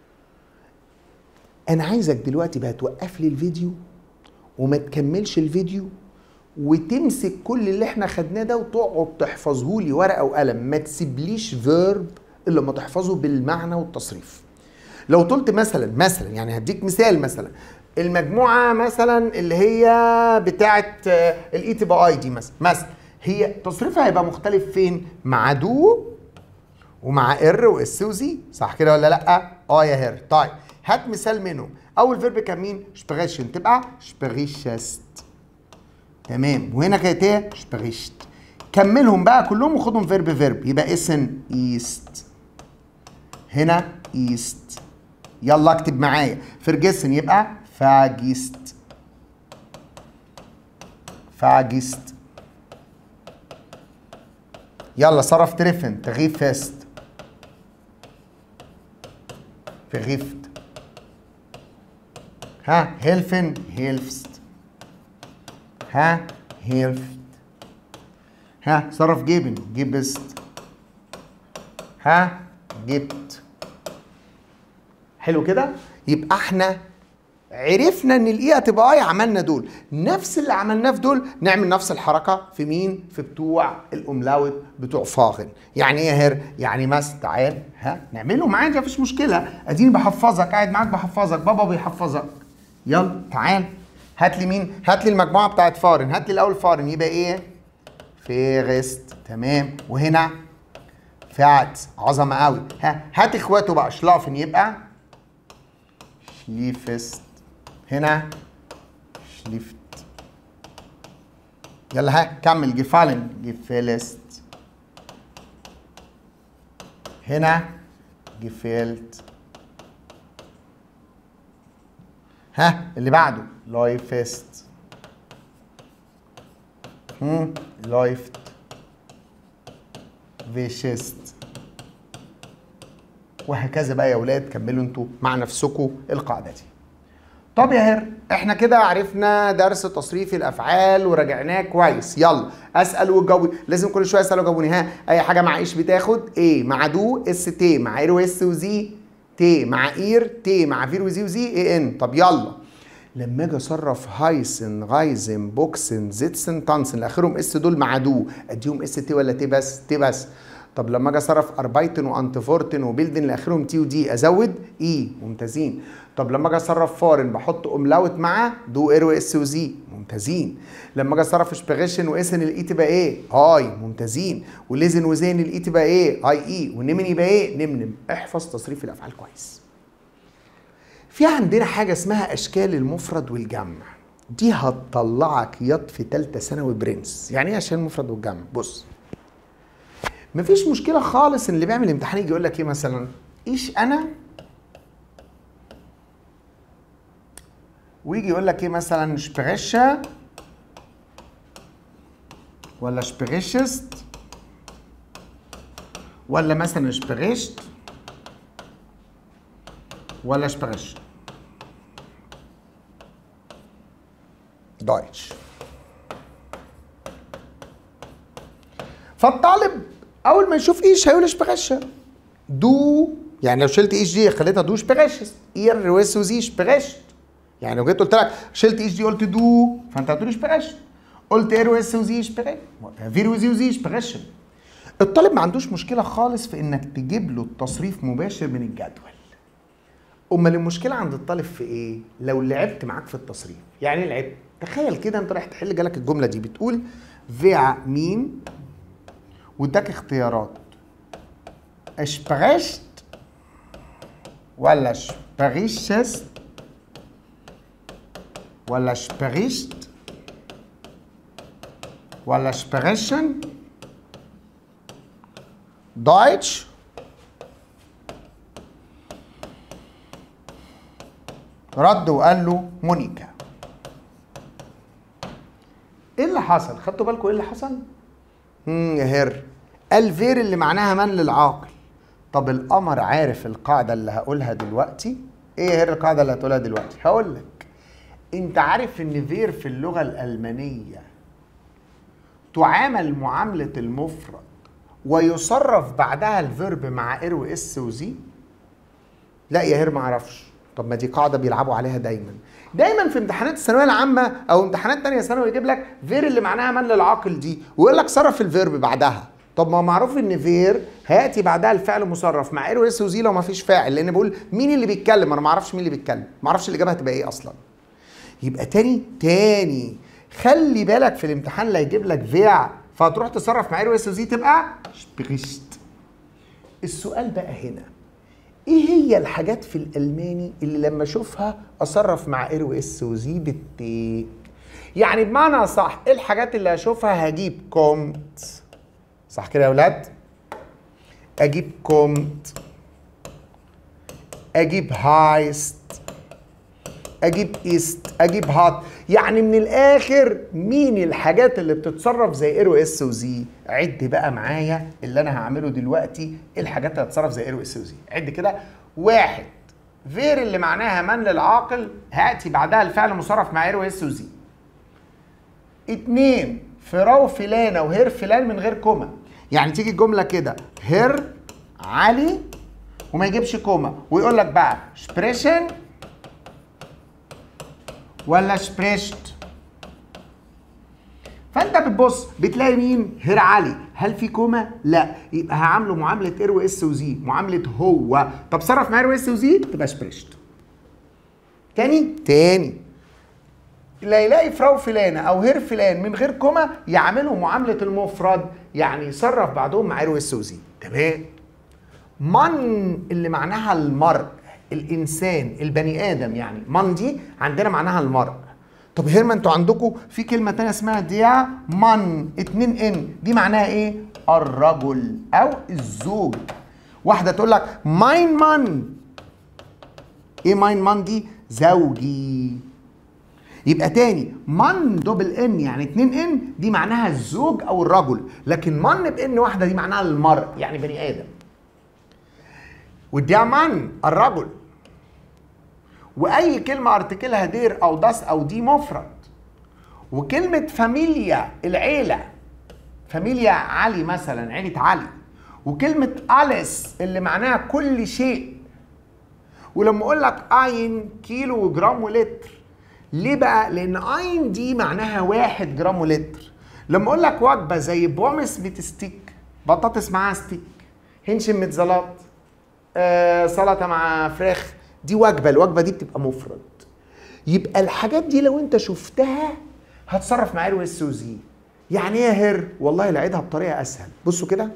انا عايزك دلوقتي بقى توقف لي الفيديو وما تكملش الفيديو وتمسك كل اللي احنا خدناه ده وتقعد تحفظه لي ورقه وقلم، ما تسيبليش فيرب الا لما تحفظه بالمعنى والتصريف. لو قلت مثلا مثلا يعني هديك مثال، مثلا المجموعه مثلا اللي هي بتاعه الاي تبقى اي دي مثلا مثلا هي تصريفها هيبقى مختلف فين؟ مع دو ومع ار واس وزي، صح كده ولا لا؟ اه يا هر. طيب هات مثال منهم. اول فيرب كان مين؟ شبريشن، تبقى شبريشست. تمام. وهنا كانت ايه؟ شبريشت. كملهم بقى كلهم وخدهم فيرب فيرب. يبقى اسن ايست، هنا ايست. يلا اكتب معايا. فرجسن يبقى فاجيست، فاجيست. يلا صرف تريفن، تغيفست، فغيفت. ها هيلفن، هيلفست. ها هيلفت. ها صرف جيبن، جيبست. ها جبت. حلو كده؟ يبقى احنا عرفنا ان الاي هتبقى اي، عملنا دول نفس اللي عملناه في دول، نعمل نفس الحركه في مين؟ في بتوع الاملاوت بتوع فاغن. يعني ايه يا هر؟ يعني مثلا تعال ها نعمله معاك، مفيش مشكله، اديني بحفظك، قاعد معاك بحفظك، بابا بيحفظك. يلا تعال هات لي مين؟ هات لي المجموعه بتاعت فارن. هات لي الاول فارن، يبقى ايه؟ فيغست. تمام. وهنا فعت، عظمه قوي. ها هات اخواته بقى، شلافن يبقى شليفست. هنا شليفت. يلا ها كمل. جفالن، جفلست. هنا جفلت. ها اللي بعده لايفست. هم لايفت، فيشست. وهكذا بقى يا ولاد. كملوا انتوا مع نفسكم القاعده دي. طب يا هر، احنا كده عرفنا درس تصريف الافعال وراجعناه كويس. يلا اسال وتجاوب، لازم كل شويه اسال وجاوبوني. ها اي حاجه مع ايش بتاخد ايه؟ مع دو اس تي، مع اير واس وزي تي، مع اير تي، مع فير وزي وزي اي ان. طب يلا لما اجي اصرف هايسن، غايزن، بوكسن، زيتسن، تانسن اللي اخرهم اس دول مع دو، اديهم اس تي ولا تي بس؟ تي بس. طب لما اجي اصرف اربايتن وانتفورتن وبيلدن اللي اخرهم تي ودي، ازود اي. ممتازين. طب لما اجي اصرف فارن بحط املاوت مع دو اير واس وزي. ممتازين. لما اجي اصرف شبغيشن واسن الاي تبقى ايه؟ اي. ممتازين. وليزن وزين الاي تبقى ايه؟ اي اي. ونمن يبقى ايه؟ نمنم. احفظ تصريف الافعال كويس. في عندنا حاجه اسمها اشكال المفرد والجمع، دي هتطلعك ياض في ثالثه ثانوي برنس. يعني ايه اشكال المفرد والجمع؟ بص، مفيش مشكله خالص ان اللي بيعمل امتحان يجي يقول لك ايه مثلا؟ ايش انا، ويجي يقول لك ايه مثلا؟ شبغشه ولا شبغشست ولا مثلا شبغشت ولا شبغش. دويتش. فالطالب اول ما يشوف ايش هيقول شبغشه. دو يعني لو شلت ايش دي خليتها دو شبغشست. اير ويس وزي شبغشت. يعني لو جيت قلت لك شلت ايش دي قلت دو، فانت هتقول شبغشت. قلت اير ويس وزي شبغشت، فير وزي وزي شبغشت. الطالب ما عندوش مشكله خالص في انك تجيب له التصريف مباشر من الجدول. امال المشكله عند الطالب في ايه؟ لو لعبت معاك في التصريف. يعني ايه لعبت؟ تخيل كده انت رايح تحل، جالك الجمله دي بتقول فيع مين واداك اختيارات اشبغشت ولا شبغشست ولا شبغشت ولا شبغشن. دويتش رد وقال له مونيكا. ايه اللي حصل؟ خدتوا بالكم ايه اللي حصل؟ امم يا هر، الفير اللي معناها من للعاقل. طب القمر عارف القاعده اللي هقولها دلوقتي؟ ايه هي القاعده اللي هتقولها دلوقتي؟ هقول لك. انت عارف ان فير في اللغه الالمانيه تعامل معامله المفرد ويصرف بعدها الفيرب مع ار واس وزي؟ لا يا هير ما اعرفش. طب ما دي قاعده بيلعبوا عليها دايما. دايما في امتحانات الثانويه العامه او امتحانات ثانيه ثانوي يجيب لك فير اللي معناها من للعاقل دي ويقول لك صرف الفيرب بعدها. طب ما معروف ان فير هياتي بعدها الفعل مصرف مع ار واس وزي لو ما فيش فاعل، لان بقول مين اللي بيتكلم، انا ما اعرفش مين اللي بيتكلم، ما اعرفش الاجابه هتبقى ايه اصلا. يبقى تاني تاني خلي بالك في الامتحان لا يجيب لك فيع فهتروح تصرف مع ار واس وزي تبقى سبريشت. السؤال بقى هنا، ايه هي الحاجات في الالماني اللي لما اشوفها اصرف مع ار واس وزي بالتي؟ يعني بمعنى صح ايه الحاجات اللي اشوفها هجيب كومت، صح كده يا اولاد؟ اجيب كومت، اجيب هايست، اجيب ايست، اجيب هات. يعني من الاخر مين الحاجات اللي بتتصرف زي ار واس وزي؟ عد بقى معايا اللي انا هعمله دلوقتي، ايه الحاجات اللي هتتصرف زي ار واس وزي؟ عد كده. واحد، فير اللي معناها من للعاقل هاتي بعدها الفعل مصرف مع ار واس وزي. اتنين، فراو فلانه وهير فلان من غير كوما. يعني تيجي الجمله كده هير علي وما يجيبش كوما ويقول لك بقى سبريشن ولا سبريشت. فانت بتبص بتلاقي مين؟ هير علي. هل في كوما؟ لا، يبقى هعامله معامله ار واس وزي، معامله هو. طب صرف مع ار واس وزي تبقى سبريشت. تاني تاني لا يلاقي فراو فلانه او هير فلان من غير كوما يعملوا معامله المفرد، يعني يصرف بعدهم مع ار واس وزي. تمام. من اللي معناها المرء، الانسان، البني ادم، يعني من دي عندنا معناها المرء. طب هيرما انتوا عندكم في كلمه ثانيه اسمها ديا من اتنين ان، دي معناها ايه؟ الرجل او الزوج. واحده تقول لك ماين من. ايه ماين من دي؟ زوجي. يبقى تاني من دوبل ان يعني اتنين ان دي معناها الزوج او الرجل، لكن من بان واحده دي معناها المرء يعني بني ادم. وديا من الرجل. واي كلمه ارتكلها دير او داس او دي مفرد. وكلمه فاميليا العيله، فاميليا علي مثلا، عيله علي. وكلمه اليس اللي معناها كل شيء. ولما اقول لك اين كيلو وجرام ولتر، ليه بقى؟ لان اين دي معناها واحد جرام ولتر. لما اقول لك وجبه زي بومس ميتستيك، بطاطس معاها ستيك، هنشم متزلات، آه سلطه مع فراخ، دي وجبه. الوجبه دي بتبقى مفرد. يبقى الحاجات دي لو انت شفتها هتصرف مع ار واس وزي. يعني ايه هير؟ والله لعيدها بطريقه اسهل. بصوا كده،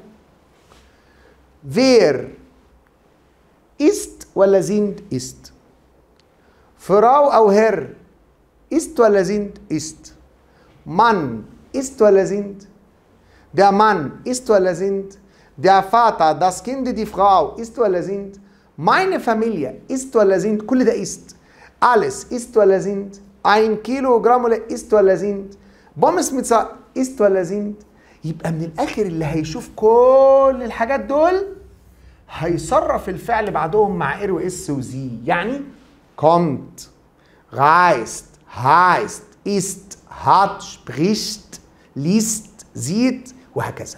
فير است ولا زيند است؟ فراو او هير است ولا زيند است؟ من است ولا زيند؟ der Mann ist oder sind? Der Vater, das Kind, die Frau ist oder sind? Meine Familie ist oder sind? كل ده ist. Alles ist oder sind? Ein Kilogramm ist oder sind? Pommes mit ist oder sind? يبقى من الآخر اللي هيشوف كل الحاجات دول هيصرف الفعل بعدهم مع ار واس وزي. يعني kommt, reist, heißt, ist, hat, spricht, liest, sieht وهكذا.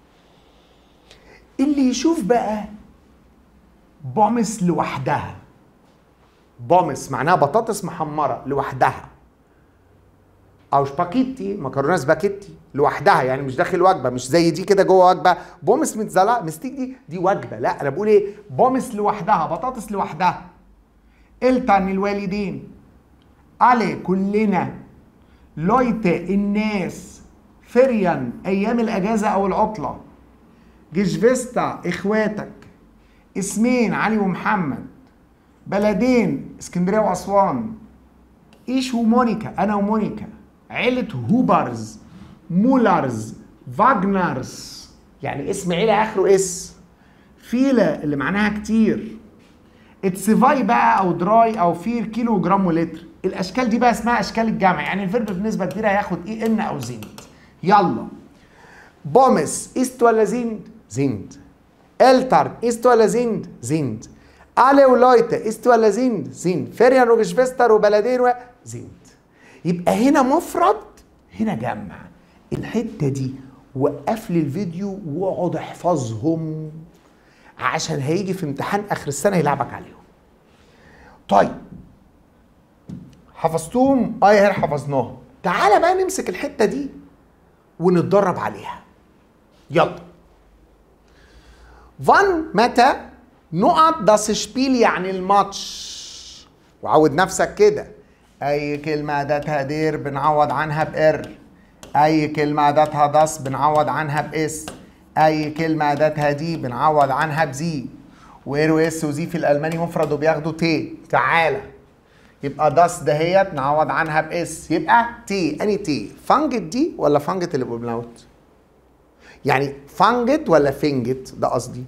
اللي يشوف بقى بومس لوحدها، بومس معناها بطاطس محمره لوحدها، او سباكيتي مكرونه سباكيتي لوحدها، يعني مش داخل وجبه، مش زي دي كده جوه وجبه. بومس متزلق مستيك دي دي وجبه. لا انا بقول ايه؟ بومس لوحدها، بطاطس لوحدها. التن الوالدين، علي كلنا، لويته الناس، فريان ايام الاجازه او العطله، جيشفيستا اخواتك، اسمين علي ومحمد، بلدين اسكندريه واسوان، ايش ومونيكا انا ومونيكا، عيله هوبرز، مولرز، فاجنرز يعني اسم عيله اخره اس، فيلا اللي معناها كتير، اتسفاي بقى او دراي او فير كيلو جرام ولتر. الاشكال دي بقى اسمها اشكال الجمع، يعني الفيرب بنسبه كبيره هياخد اي ان او زيند. يلا بومس است ولا زيند؟ زيند. التر است ولا زيند؟ زيند. alle Leute ist ولا sind sind Ferien وgeschwister وبلدين و sind. يبقى هنا مفرد هنا جمع. الحته دي وقف لي الفيديو واقعد احفظهم عشان هيجي في امتحان اخر السنه يلعبك عليهم. طيب حفظتهم؟ اه يا حفظناهم. تعالى بقى نمسك الحته دي ونتدرب عليها. يلا. فان متى نقط داس شبيل يعني الماتش. وعود نفسك كده. اي كلمه اداتها دير بنعوض عنها بار. اي كلمه اداتها داس بنعوض عنها باس. اي كلمه اداتها دي بنعوض عنها بزي. وير واس وزي في الالماني مفرد وبياخدوا تي. تعالى يبقى داس دهيت نعوض عنها باس يبقى تي. اني تي فانجت دي ولا فانجت اللي بأوملاوت؟ يعني فانجت ولا فينجت ده قصدي.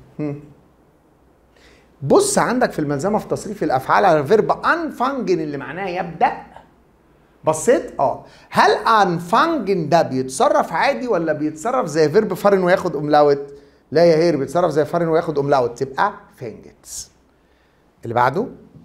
بص عندك في الملزمه في تصريف الافعال على فيرب انفانجن اللي معناها يبدا. بصيت اه هل انفانجن ده بيتصرف عادي ولا بيتصرف زي فيرب فارن وياخد اوملاوت؟ لا يا هير بيتصرف زي فارن وياخد اوملاوت تبقى فينجت. اللي بعده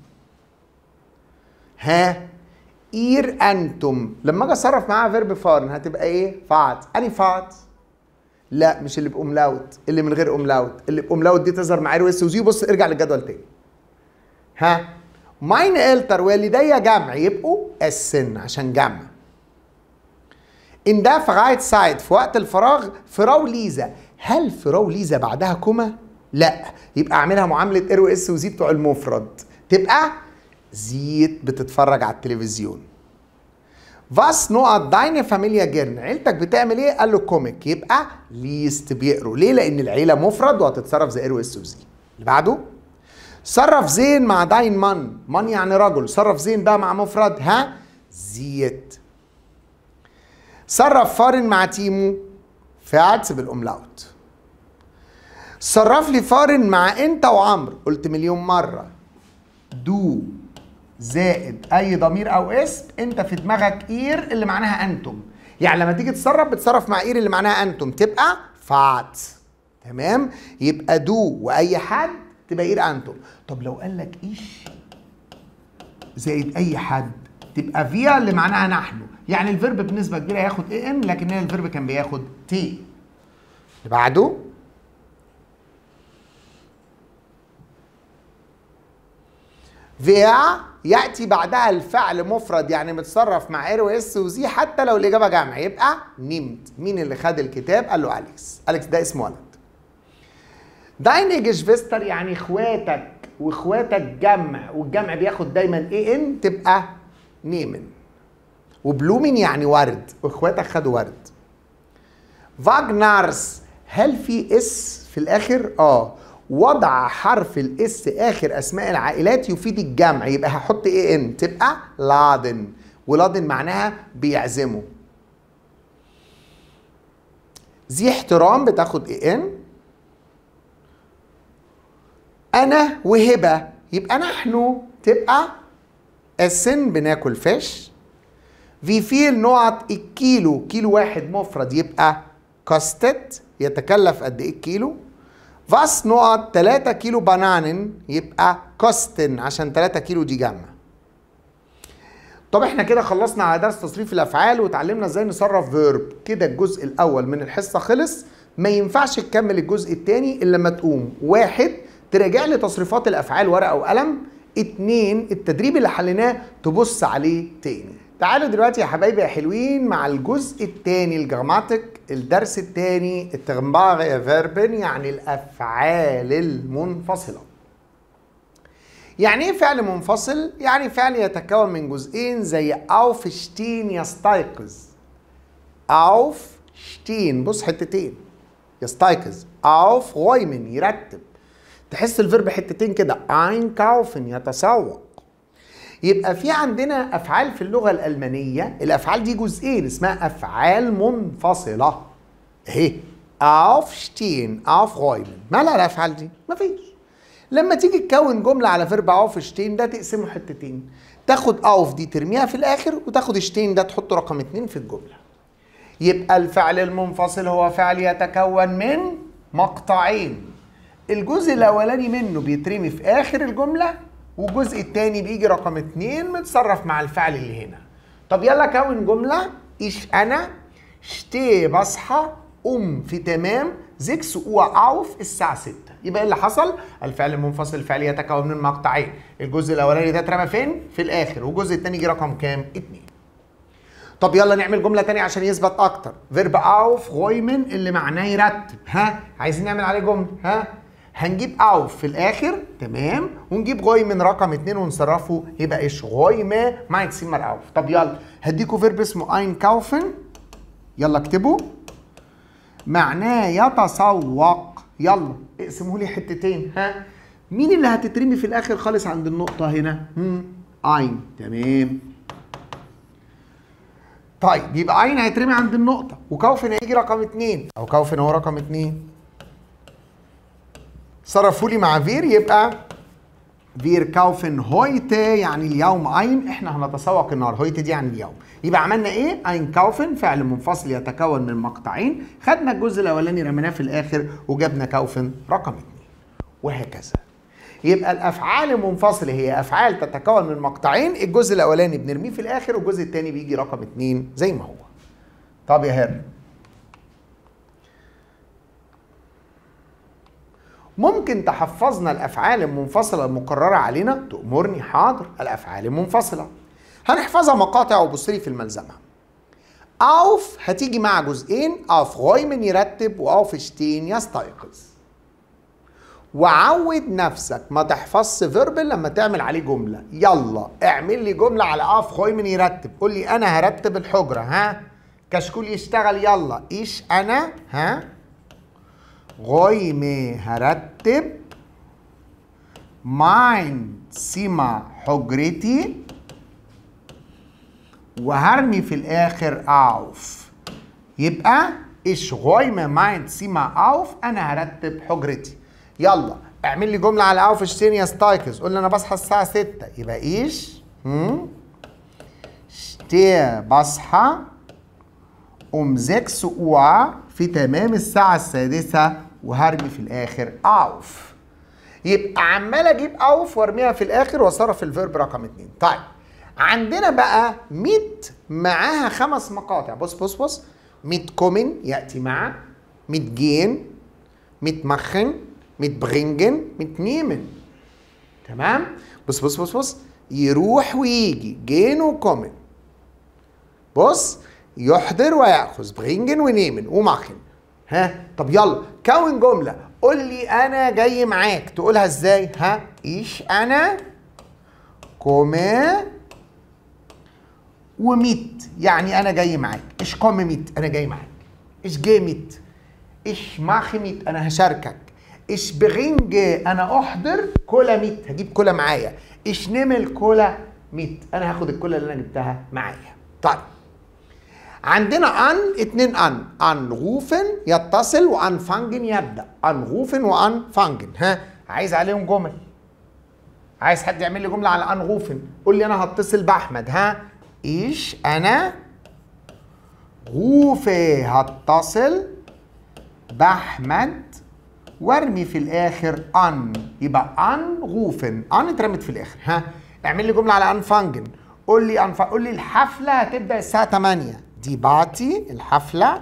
ها اير انتم لما اجي اصرف معاها فيرب فارن هتبقى ايه؟ فات. اني فات؟ لا مش اللي بأوملاوت، اللي من غير اوملاوت. اللي بأوملاوت دي تظهر مع اير اس وزي. بص ارجع للجدول تاني. ها ماين التر والدي جمع يبقوا السن عشان جمع. ان ده فغايت سايد في وقت الفراغ فراو ليزا. هل فراو ليزا بعدها كوما؟ لا يبقى اعملها معامله اير اس وزي بتوع المفرد تبقى زيت بتتفرج على التلفزيون. فاس نقط داينه فاميليا جيرن عيلتك بتعمل ايه؟ قال له كوميك يبقى ليست بيقروا. ليه؟ لان العيله مفرد وهتتصرف زي اير اس وزي. اللي بعده صرف زين مع داين من. من يعني رجل. صرف زين بقى مع مفرد ها زيت. صرف فارن مع تيمو فعلت بالأوملاوت. صرف لي فارن مع انت وعمرو. قلت مليون مره دو زائد اي ضمير او اسم انت في دماغك اير اللي معناها انتم. يعني لما تيجي تصرف بتصرف مع اير اللي معناها انتم تبقى فات. تمام؟ يبقى دو واي حد تبقى اير انتم. طب لو قال لك ايش زائد اي حد تبقى فيا اللي معناها نحن. يعني الفيرب بنسبه كبيره هياخد اي ان لكن هنا الفيرب كان بياخد تي. اللي بعده فيا ياتي بعدها الفعل مفرد يعني متصرف مع اير واس وزي حتى لو الاجابه جمع يبقى نمت. مين اللي خد الكتاب؟ قال له اليكس. اليكس ده اسم ولد. داين جيشفيستر يعني اخواتك واخواتك جمع والجمع بياخد دايما اي ان تبقى نيمن. وبلومين يعني ورد واخواتك خدوا ورد. فاجنرز هل في اس في الاخر؟ اه وضع حرف الاس اخر اسماء العائلات يفيد الجمع يبقى هحط اي ان تبقى لادن. ولادن معناها بيعزموا. ذي احترام بتاخد اي ان. انا وهبه يبقى نحن تبقى السن بناكل فيش. في فيل نقط الكيلو كيلو واحد مفرد يبقى كاستت يتكلف قد ايه الكيلو. فاس نقط تلاتة كيلو بانانن يبقى كوستن عشان تلاتة كيلو دي جمع. طب احنا كده خلصنا على درس تصريف الافعال وتعلمنا ازاي نصرف فيرب. كده الجزء الاول من الحصه خلص. ما ينفعش تكمل الجزء الثاني الا لما تقوم واحد تراجع لي تصريفات الافعال ورقه وقلم. اتنين التدريب اللي حليناه تبص عليه تاني. تعالوا دلوقتي يا حبايبي يا حلوين مع الجزء الثاني الجراماتيك الدرس الثاني التغمباغ فيربن يعني الافعال المنفصله. يعني ايه فعل منفصل؟ يعني فعل يتكون من جزئين زي aufstehen يستيقظ. aufstehen بص حتتين يستيقظ. aufräumen يرتب. تحس الفيرب حتتين كده. einkaufen يتسوق. يبقى في عندنا افعال في اللغه الالمانيه الافعال دي جزئين اسمها افعال منفصله. اهي aufstehen aufräumen. مالها الافعال دي؟ مفيش. لما تيجي تكون جمله على فيرب aufstehen ده تقسمه حتتين. تاخد auf دي ترميها في الاخر وتاخد stehen ده تحطه رقم اتنين في الجمله. يبقى الفعل المنفصل هو فعل يتكون من مقطعين. الجزء الاولاني منه بيترمي في اخر الجمله، والجزء الثاني بيجي رقم اتنين متصرف مع الفعل اللي هنا. طب يلا كون جمله. ايش انا شتي بصحى ام في تمام زيكس اوف الساعه ستة. يبقى ايه اللي حصل؟ الفعل المنفصل الفعل يتكون من مقطعين، الجزء الاولاني ده اترمى فين؟ في الاخر، والجزء الثاني يجي رقم كام؟ اتنين. طب يلا نعمل جمله ثانيه عشان يثبت اكتر. فيرب اوف غويمن اللي معناه يرتب. ها عايزين نعمل عليه جمله. ها هنجيب اوف في الاخر تمام، ونجيب غويمن رقم اتنين ونصرفه يبقى ايش؟ غويمه مع يتسمر اوف. طب يلا هديكوا فيرب اسمه اين كاوفن، يلا اكتبوا، معناه يتسوق. يلا اقسموا لي حتتين. ها مين اللي هتترمي في الاخر خالص عند النقطه هنا؟ هم اين. تمام. طيب يبقى اين هيترمي عند النقطه، وكوفن هيجي رقم اتنين، او كوفن هو رقم اتنين. صرفوا لي مع فير يبقى فير كاوفن هويته يعني اليوم اين، احنا هنتسوق النهارده. هويته دي يعني اليوم. يبقى عملنا ايه؟ اين كاوفن فعل منفصل يتكون من مقطعين، خدنا الجزء الاولاني رميناه في الاخر وجبنا كاوفن رقم اتنين، وهكذا. يبقى الافعال المنفصله هي افعال تتكون من مقطعين، الجزء الاولاني بنرميه في الاخر والجزء الثاني بيجي رقم اتنين زي ما هو. طب يا هر، ممكن تحفظنا الافعال المنفصله المقرره علينا؟ تأمرني. حاضر. الافعال المنفصله هنحفظها مقاطع وبص لي في الملزمه. اوف هتيجي مع جزئين، اوف غويمن يرتب، واوف شتين يستيقظ. وعود نفسك ما تحفظش فيرب لما تعمل عليه جمله. يلا اعمل لي جمله على اوف غويمن يرتب. قول لي انا هرتب الحجره. ها كشكول يشتغل. يلا ايش انا ها غويمه هرتب ماين سيما حجرتي، وهرمي في الاخر اوف. يبقى ايش غويمه ماين سيما اوف، انا هرتب حجرتي. يلا اعمل لي جمله على اوف شتين يستيقظ. قول لي انا بصحى الساعه ستة، يبقى ايش هم شتي بصحى ام زيكس اوع في تمام الساعه السادسه، وهرمي في الاخر اوف. يبقى عمال اجيب اوف وارميها في الاخر واصرف الفيرب رقم اتنين. طيب عندنا بقى ميت معاها خمس مقاطع. بص بص بص ميت كومن ياتي مع ميت جين، ميت مخن، ميت برينجن، ميت نيمن. تمام. بص بص بص بص يروح ويجي جين وكومن. بص يحضر ويأخذ برينجن ونيمن ومخن. ها طب يلا كون جمله. قول لي انا جاي معاك. تقولها ازاي؟ ها ايش انا كومي وميت يعني انا جاي معاك. ايش كومي ميت انا جاي معاك. ايش جاي ميت. ايش ماخي ميت انا هشاركك. ايش برينج انا احضر كولا ميت هجيب كولا معايا. ايش نمل كولا ميت انا هاخد الكولا اللي انا جبتها معايا. طيب عندنا ان اتنين ان ان غوفن يتصل وان فانجن يبدا. ان غوفن وان فانجن. ها عايز عليهم جمل. عايز حد يعمل لي جمله على ان غوفن. قول لي انا هتصل باحمد. ها ايش انا غوفي هتصل باحمد وارمي في الاخر ان. يبقى ان غوفن ان اترمت في الاخر. ها اعمل لي جمله على ان فانجن. قول لي أنف... قول لي الحفله هتبدا الساعه تمانية. دي باتي الحفله.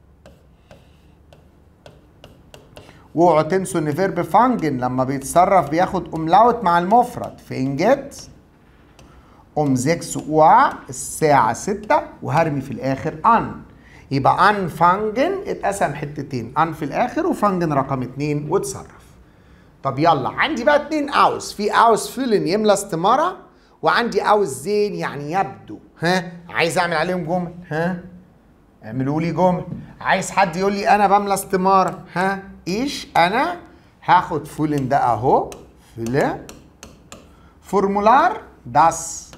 واوعوا تنسوا ان فيرب فانجن لما بيتصرف بياخد املاوت مع المفرد. فينجت ام زيكس اوع الساعه ستة وهرمي في الاخر ان. يبقى ان فانجن اتقسم حتتين، ان في الاخر وفانجن رقم اتنين واتصرف. طب يلا عندي بقى اتنين اوس. في اوس فيلن يملى استماره، وعندي اوس زين يعني يبدو. ها عايز اعمل عليهم جمل. ها اعملوا لي جمل. عايز حد يقول لي انا بملى استماره. ها ايش انا هاخد فولن ده اهو فلا فورمولار داس.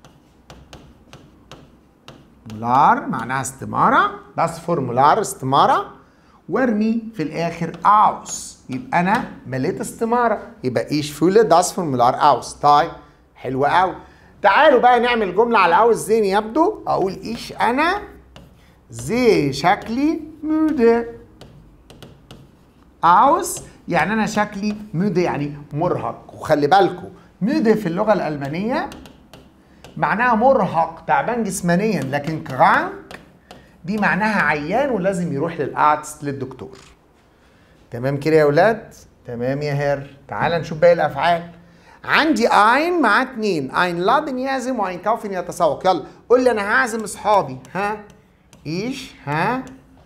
فورمولار معناها استماره، داس فورمولار استماره، وارمي في الاخر اوس. يبقى انا مليت استماره. يبقى ايش فوله داس فورمولار اوس. طيب حلو قوي. تعالوا بقى نعمل جمله على اوس زين يبدو. اقول ايش انا زي شكلي مودة اوس يعني انا شكلي müde يعني مرهق. وخلي بالكم müde في اللغه الالمانيه معناها مرهق تعبان جسمانيا، لكن krank دي معناها عيان ولازم يروح للارتست للدكتور. تمام كده يا اولاد؟ تمام يا هير. تعال نشوف باقي الافعال. عندي ein مع اتنين، ein laden يعزم وein kaufen يتسوق. يلا قول لي انا هعزم اصحابي. ها ايش؟ ها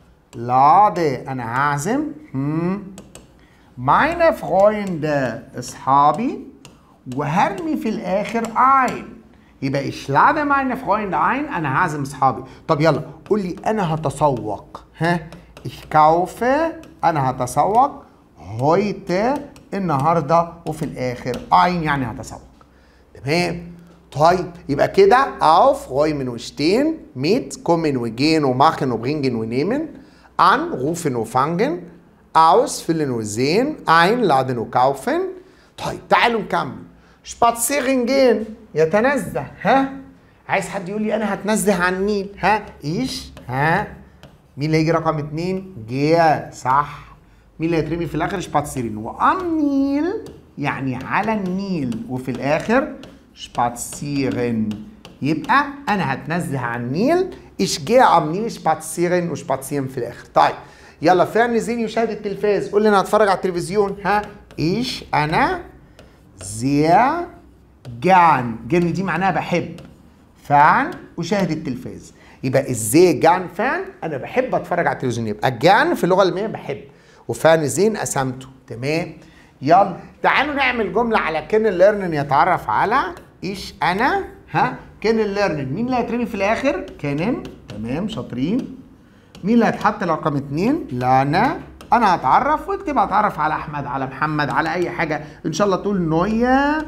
lade انا هعزم هم meine Freunde اصحابي وهرمي في الاخر ein. يبقى ich lade meine Freunde ein انا هعزم اصحابي. طب يلا قول لي انا هتسوق. ها ich kaufe انا هتسوق heute النهارده وفي الاخر ein يعني هتسوق. تمام. طيب يبقى كده aufräumen وstehen, mit kommen وgehen وmachen وbringen وnehmen, anrufen وfangen, ausfüllen وsehen, einladen وkaufen. طيب تعالوا نكمل. spazieren gehen يتنزه. ها عايز حد يقول لي انا هتنزه عن النيل. ها ايش؟ ها مين اللي هيجي رقم اتنين؟ جيا. صح. مين اللي هيترمي في الاخر؟ شباتسيرين. وام نيل يعني على النيل وفي الاخر شباتسيرن. يبقى انا هتنزه عن النيل ايش جي ام نيل شباتسيرن وشباتسيرن في الاخر. طيب يلا فعل زين يشاهد التلفاز. قول لي انا هتفرج على التلفزيون. ها ايش انا sehr gern. gern دي معناها بحب. فعل وشاهد التلفاز. يبقى ازاي جان فان انا بحب اتفرج على التلفزيون. يبقى جان في اللغه الالمانيه بحب وفان زين قسمته. تمام. يلا تعالوا نعمل جمله على كن ليرنين يتعرف على ايش انا. ها كن ليرنين مين اللي هيترمي في الاخر؟ كنن. تمام شاطرين. مين اللي هيتحط رقم اتنين؟ لا انا انا هتعرف واكتب هتعرف على احمد على محمد على اي حاجه ان شاء الله. تقول نويا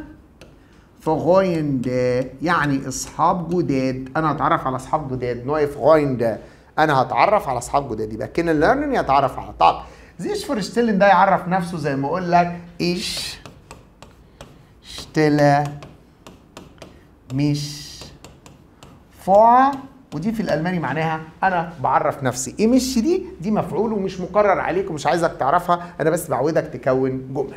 Freunde يعني اصحاب جداد. انا هتعرف على اصحاب جداد. نوي Freunde انا هتعرف على اصحاب جداد. يبقى كن ليرنين يتعرف على. طب زيش فرشتلن ده يعرف نفسه زي ما اقول لك ich stelle mich vor. ودي في الالماني معناها انا بعرف نفسي. ايه مش دي؟ دي مفعول ومش مقرر عليك ومش عايزك تعرفها، انا بس بعودك تكون جمل.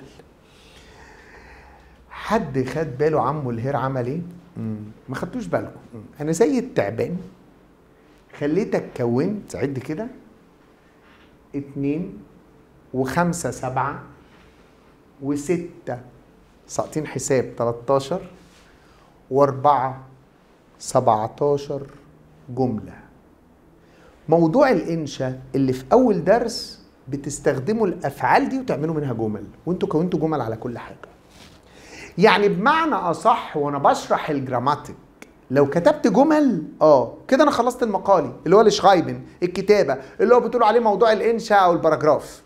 حد خد باله عمو الهير عمل ايه؟ مم. ما خدتوش بالكم. انا زي التعبان خليتك كونت عد كده اتنين وخمسة سبعة وستة ساقطين حساب تلاتاشر واربعة سبعتاشر جملة. موضوع الانشاء اللي في اول درس بتستخدموا الافعال دي وتعملوا منها جمل، وانتوا كونتوا جمل على كل حاجة. يعني بمعنى اصح وانا بشرح الجراماتيك لو كتبت جمل اه كده انا خلصت المقالي اللي هو الشرايبن الكتابه اللي هو بتقولوا عليه موضوع الانشاء او الباراجراف.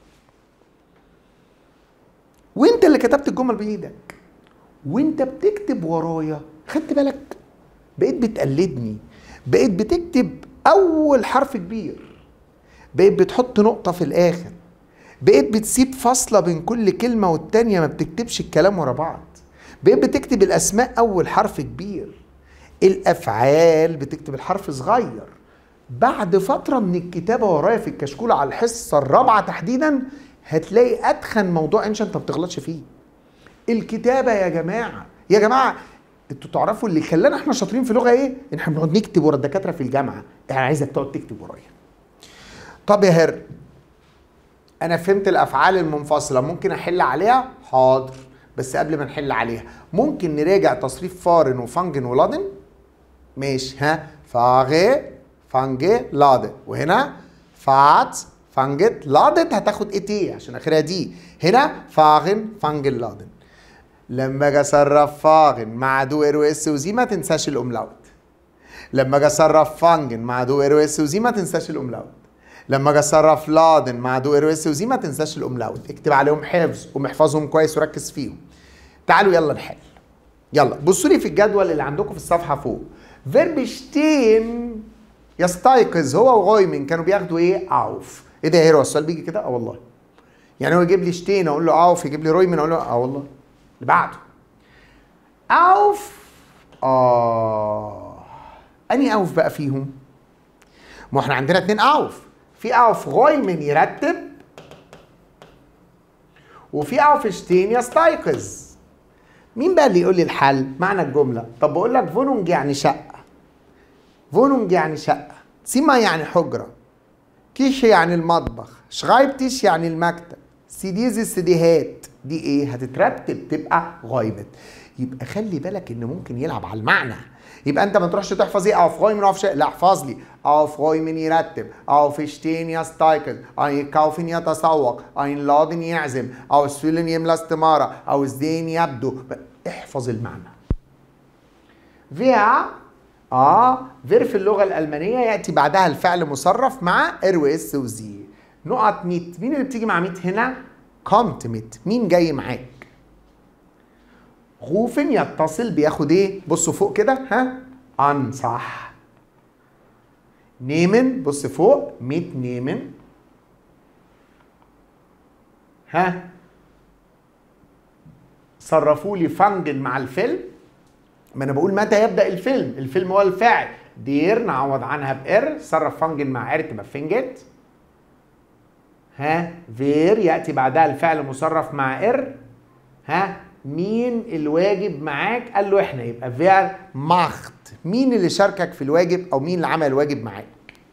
وانت اللي كتبت الجمل بايدك وانت بتكتب ورايا خدت بالك بقيت بتقلدني، بقيت بتكتب اول حرف كبير، بقيت بتحط نقطه في الاخر، بقيت بتسيب فاصله بين كل كلمه والتانيه، ما بتكتبش الكلام ورا بعض، بقيت بتكتب الاسماء اول حرف كبير، الافعال بتكتب الحرف صغير. بعد فتره من الكتابه ورايا في الكشكول على الحصه الرابعه تحديدا هتلاقي اتخن موضوع انشا انت ما بتغلطش فيه الكتابه. يا جماعه يا جماعه انتوا تعرفوا اللي خلانا احنا شاطرين في لغه ايه؟ ان احنا بنقعد نكتب ورا الدكاتره في الجامعه. انا عايزك تقعد تكتب ورايا. طب يا هر انا فهمت الافعال المنفصله ممكن احل عليها؟ حاضر، بس قبل ما نحل عليها ممكن نراجع تصريف فارن وفانجن ولادن. ماشي. ها فاغي فانجي لاد، وهنا فات فانجت لادت هتاخد اي تي عشان اخرها دي. هنا فاغن فانجن لادن. لما اجي اصرف فاغن مع دو ار اس وزي ما تنساش الاملاوت. لما اجي اصرف فانجن مع دو ار اس وزي ما تنساش الاملاوت. لما اجي اصرف لادن مع دو ار اس وزي ما تنساش الاملاوت. اكتب عليهم حفظ ومحفظهم كويس وركز فيهم. تعالوا يلا نحل. يلا بصوا لي في الجدول اللي عندكم في الصفحه فوق. فيرب شتين يستيقظ هو وغويمن كانوا بياخدوا ايه؟ اوف. ايه ده يا هيرو السؤال بيجي كده؟ اه والله. يعني هو يجيب لي شتين اقول له اوف، يجيب لي رويمن اقول له اه والله. اللي بعده اوف. اه اني اوف بقى فيهم؟ ما احنا عندنا اتنين اوف. في اوف غويمن يرتب، وفي aufstehen يستيقظ. مين بقى اللي يقول لي الحل؟ معنى الجملة. طب بقول لك فونونج يعني شقة. فونونج يعني شقة. سيما يعني حجرة. كيش يعني المطبخ. شرايبتش يعني المكتب. سيديز السيديهات. دي ايه؟ هتترتب تبقى غايبت. يبقى خلي بالك ان ممكن يلعب على المعنى. يبقى انت ما تروحش تحفظ ايه aufräumen auf لا احفظ لي aufräumen يرتب aufstehen يستيقظ einkaufen يتسوق einladen يعزم ausfüllen يملى استمارة ausdehnen يبدو. احفظ المعنى. wer اه فير في اللغة الألمانية يأتي بعدها الفعل مصرف مع ار واس وزي. نقط ميت. مين اللي بتيجي مع ميت هنا؟ kommt ميت. مين جاي معاك؟ روفن يتصل بياخد ايه؟ بصوا فوق كده ها؟ ان صح. نيمن بص فوق ميت نيمن. ها؟ صرفوا لي فانجن مع الفيلم. ما انا بقول متى يبدأ الفيلم؟ الفيلم هو الفاعل. دير نعوض عنها بإر، صرف فانجن مع إر تبقى فينجت. ها؟ فير يأتي بعدها الفعل مصرف مع إر. ها؟ مين الواجب معاك؟ قال له احنا، يبقى فير ماخت. مين اللي شاركك في الواجب او مين اللي عمل الواجب معاك؟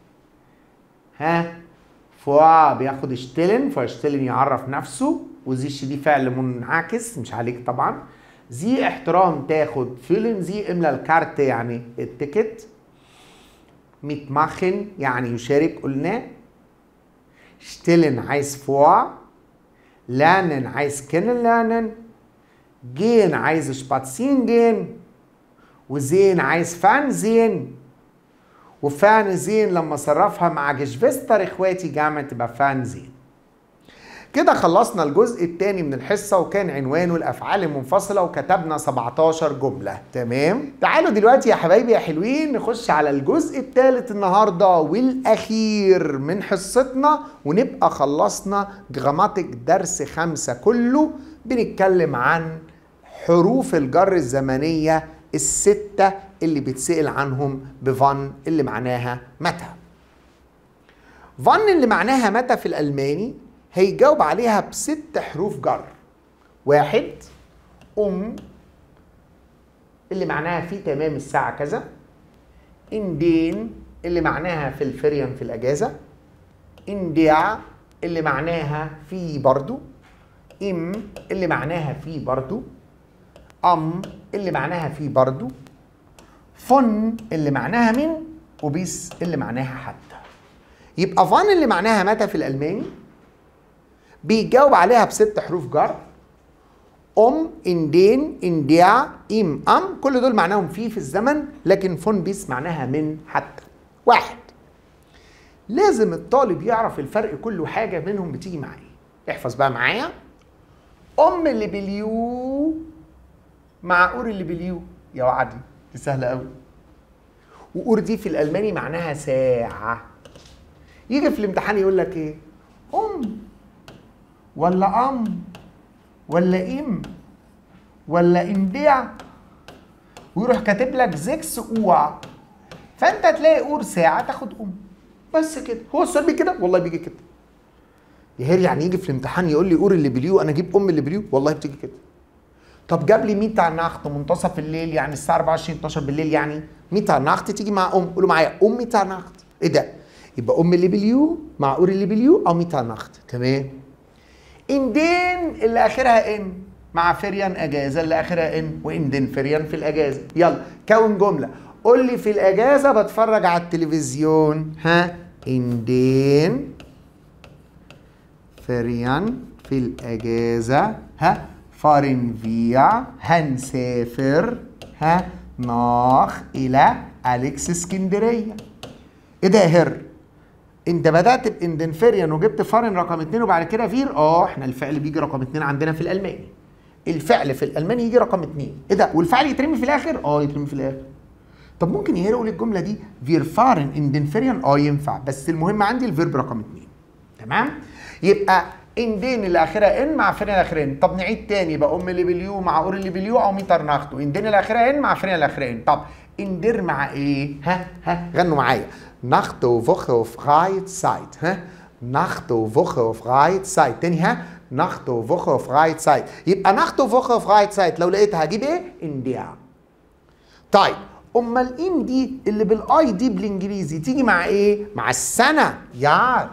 ها؟ فوا بياخد اشتلن، فاشتلن يعرف نفسه، وزيش دي فعل منعكس مش عليك طبعا. زي احترام تاخد فيلن، زي املا الكارت يعني التيكت. ميتماخن يعني يشارك قلناه. شتلن عايز فوا. لانن عايز كنن لانن. جين عايز شباتسين جين. وزين عايز فان زين. وفان زين لما صرفها مع جشفستر اخواتي جامعة تبقى فان زين. كده خلصنا الجزء الثاني من الحصة، وكان عنوانه الأفعال المنفصلة، وكتبنا سبعتاشر جملة. تمام؟ تعالوا دلوقتي يا حبايبي يا حلوين نخش على الجزء الثالث النهاردة والأخير من حصتنا، ونبقى خلصنا جراماتيك درس خمسة كله. بنتكلم عن حروف الجر الزمنية الستة اللي بيتسأل عنهم بفان اللي معناها متى. فان اللي معناها متى في الألماني هيجاوب عليها بست حروف جر. واحد أم اللي معناها في تمام الساعة كذا. إندين اللي معناها في الفريم في الأجازة. إنديع اللي معناها في برضو. إم اللي معناها في برضو. أم اللي معناها في برضو. فن اللي معناها من. وبيس اللي معناها حتى. يبقى فان اللي معناها متى في الألماني بيجاوب عليها بست حروف جر. أم، إندين، إنديع، إم، أم، كل دول معناهم في في الزمن، لكن فون بيس معناها من حتى. واحد، لازم الطالب يعرف الفرق كل حاجة منهم بتيجي مع إيه. احفظ بقى معايا. أم اللي باليو مع أور اللي باليو. يا وعدي دي سهلة أوي. وأور دي في الألماني معناها ساعة. يجي في الامتحان يقول لك إيه؟ أم ولا أم ولا إم ولا إنديع، ويروح كاتب لك زكس أوع، فأنت تلاقي أور ساعة تاخد أم. بس كده. هو السؤال بيجي كده؟ والله بيجي كده. يهير يعني يجي في الامتحان يقول لي أور اللي بليو أنا أجيب أم اللي بليو؟ والله بتيجي كده. طب جاب لي ميتا ناخت منتصف الليل يعني الساعة أربعة وعشرين اتناشر بالليل، يعني ميتا ناخت تيجي مع أم. قولوا معايا أم ميتا ناخت. إيه ده؟ يبقى أم اللي بليو مع أور اللي بليو أو ميتا ناخت. تمام. إندين اللي آخرها إن مع فريان أجازة اللي آخرها إن، وإندين فريان في الأجازة. يلا كون جملة. قول لي في الأجازة بتفرج على التلفزيون. ها؟ إندين فريان في الأجازة. ها؟ فارن فيا هنسافر. ها؟ ناخ إلى أليكس اسكندرية. إيه ده يا هر؟ انت بدأت باندنفيريان وجبت فارن رقم اتنين وبعد كده فير. اه احنا الفعل بيجي رقم اتنين عندنا في الألماني. الفعل في الألماني يجي رقم اتنين. ايه ده؟ والفعل يترمي في الآخر؟ اه يترمي في الآخر. طب ممكن يهير يقول الجملة دي فير فارن اندنفيريان؟ اه ينفع، بس المهم عندي الفيرب رقم اتنين. تمام؟ يبقى اندين اللي آخرها ان مع فريان اللي آخرها ان. طب نعيد تاني يبقى أم اللي بليو مع أور اللي بليو أو ميتر ناخته. اندين اللي آخرها ان مع فريان اللي آخرها ان. طب اندر مع ايه؟ ها ها غنوا معايا. Nacht und Woche auf Freizeit. ها؟ Nacht und Woche auf Freizeit. تاني ها؟ ناخت وفوخ فرايت سايت. يبقى ناخت وفوخ فرايت سايت لو لقيتها هجيب ايه؟ ان ديع. طيب امال ان دي اللي بالاي دي بالانجليزي تيجي مع ايه؟ مع السنه يار،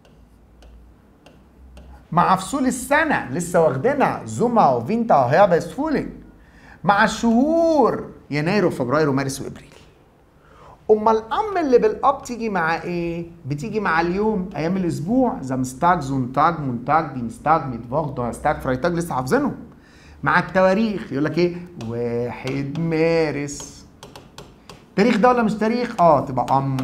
مع فصول السنه لسه واخدينها زوما وفينتا وهيابس فولينج، مع الشهور يناير وفبراير ومارس وابريل. امال الام اللي بالاب تيجي مع ايه؟ بتيجي مع اليوم، ايام الاسبوع، زامستاج زونتاج مونتاج دينستاج ميتفوخ دونستاج فرايتاج لسه حافظينهم. مع التواريخ يقول لك ايه؟ واحد مارس. تاريخ ده ولا مش تاريخ؟ اه تبقى ام.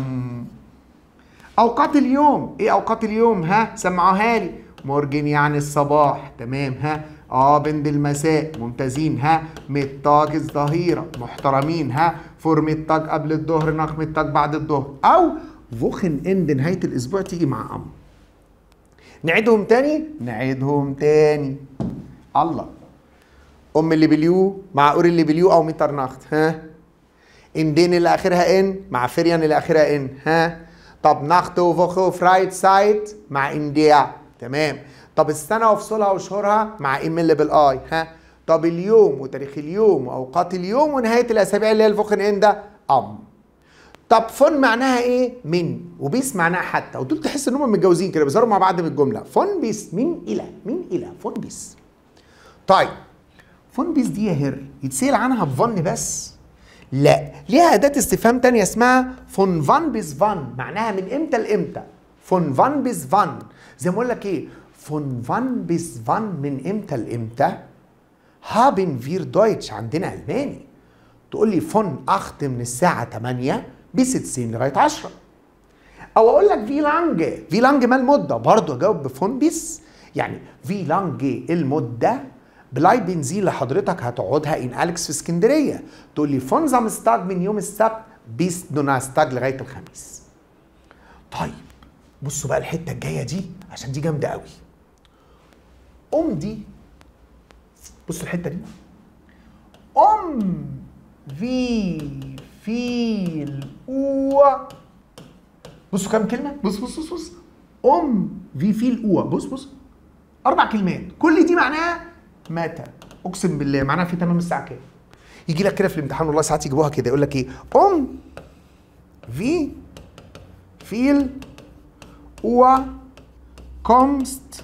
اوقات اليوم، ايه اوقات اليوم؟ ها سمعوها لي. مورجن يعني الصباح، تمام. ها ابند المساء، ممتازين. ها ميتاج الظهيره، محترمين. ها فور ميتاج قبل الظهر، ناخ ميتاج بعد الظهر، او فوخن اند نهايه الاسبوع تيجي مع ام. نعيدهم تاني نعيدهم تاني. الله. ام اللي باليو مع اور اللي باليو او ميتر ناخت. ها اندين اللي اخرها ان مع فريان اللي اخرها ان. ها طب ناخت وفوخ فرايت سايت مع انديع، تمام. طب السنه وفصولها وشهورها مع ام اللي بالاي. ها طب اليوم وتاريخ اليوم واوقات اليوم ونهايه الاسابيع اللي هي الفوخن ان ده ام. طب فن معناها ايه؟ من، وبيس معناها حتى، ودول تحس ان هم متجوزين كده بيظهروا مع بعض بالجمله. فن بيس من الى، من الى فن بيس. طيب فن بيس دي يا هر يتسال عنها بفن بس؟ لا، ليها اداه استفهام تانية اسمها فون فان بيس فان، معناها من امتى لامتى. فون فان بيس فان، زي ما اقول لك ايه؟ فون فان بيس فان من امتى لامتى؟ هابن فير دويتش، عندنا الماني. تقول لي فون اخت من الساعه تمانية بيس تسعين لغايه عشرة. او اقول لك في لانج، في لانج ما المده؟ برضه اجاوب بفون بيس. يعني في لانج المده بلاي بنزين اللي حضرتك هتقعدها ان اليكس في اسكندريه. تقول لي فون زامستاج من يوم السبت بيس دوناستاج لغايه الخميس. طيب بصوا بقى الحته الجايه دي عشان دي جامده قوي. ام دي، بصوا الحته دي، ام في فيل او. بصوا كام كلمه؟ بص بص بص بص ام في فيل او. بص بص اربع كلمات، كل دي معناها متى. اقسم بالله معناها في تمام الساعه كام. يجي لك كده في الامتحان والله ساعات يجيبوها كده يقول لك ايه؟ ام في فيل او كومست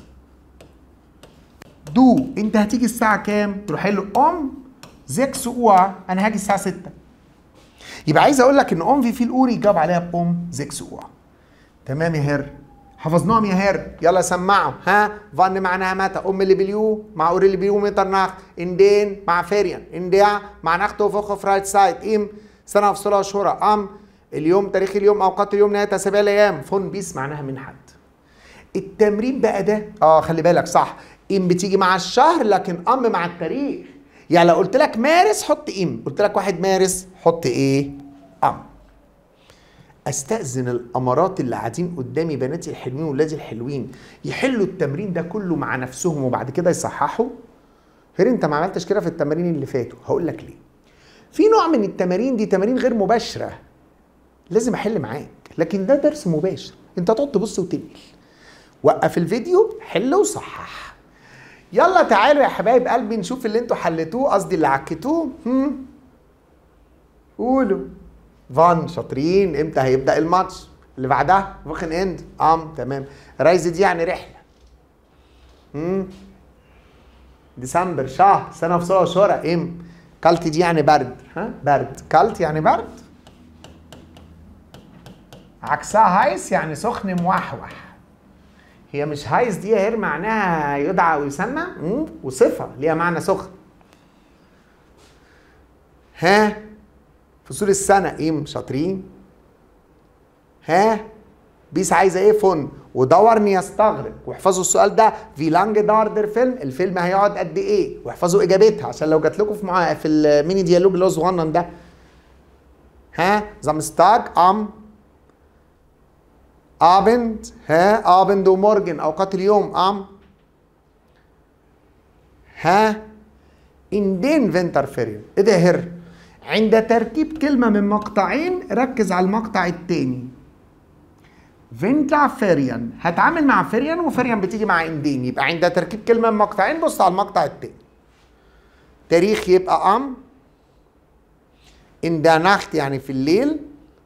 دو. انت هتيجي الساعه كام؟ تروح له ام زيكس او، انا هاجي الساعه ستة. يبقى عايز اقول لك ان ام في فيل اور يجاب عليها بام زيكس او. تمام يا هر؟ حفظناهم يا هر؟ يلا سمعوا. ها فان معناها متى، ام اللي باليو مع اور اللي باليو متر ناخ، اندين مع فيريان، انديع مع ناخت وفوخ فرايت سايت، ام سنه وفصولها وشهورها، ام اليوم تاريخ اليوم اوقات اليوم نهايه اسابيع الايام، فون بيس معناها من حد. التمرين بقى ده اه خلي بالك صح، ام بتيجي مع الشهر لكن ام مع التاريخ. يعني لو قلت لك مارس حط ام، قلت لك واحد مارس حط ايه؟ ام. استاذن الامارات اللي قاعدين قدامي بناتي الحلوين وولادي الحلوين يحلوا التمرين ده كله مع نفسهم وبعد كده يصححوا. غير انت ما عملتش كده في التمارين اللي فاتوا. هقول لك ليه. في نوع من التمارين دي تمارين غير مباشره لازم احل معاك، لكن ده درس مباشر انت تقعد تبص وتنقل. وقف الفيديو حل وصحح. يلا تعالوا يا حبايب قلبي نشوف اللي انتوا حلتوه، قصدي اللي عكتوه. هم قولوا. فان شاطرين. امتى هيبدا الماتش؟ اللي بعدها فوخن اند ام. تمام. رايز دي يعني رحله. امم ديسمبر شهر، سنه وفصولها وشهورها. ام كالت دي يعني برد. ها برد، كالت يعني برد. عكسها هايس يعني سخن موحوح. هي مش هايس دي غير معناها يدعى ويسمى، وصفه ليها معنى سخن. ها فصول السنه ام شاطرين. ها بيس عايزه ايه؟ فن. ودورني يستغرق. واحفظوا السؤال ده في لانج دار در فيلم، الفيلم هيقعد قد ايه؟ واحفظوا اجابتها عشان لو جات لكم في معاه في الميني ديالوج اللي هو صغنن ده. ها زامستاج ام ابند. ها ابند ومورجن اوقات اليوم ام. ها اندين فينتر فيريون. ايه ده يا هر؟ عند تركيب كلمه من مقطعين ركز على المقطع الثاني. فينتلافيريان. هتعامل مع فيريان وفيريان بتيجي مع اندين، يبقى عند تركيب كلمه من مقطعين بص على المقطع التاني. تاريخ يبقى ام، ان دا ناخت يعني في الليل.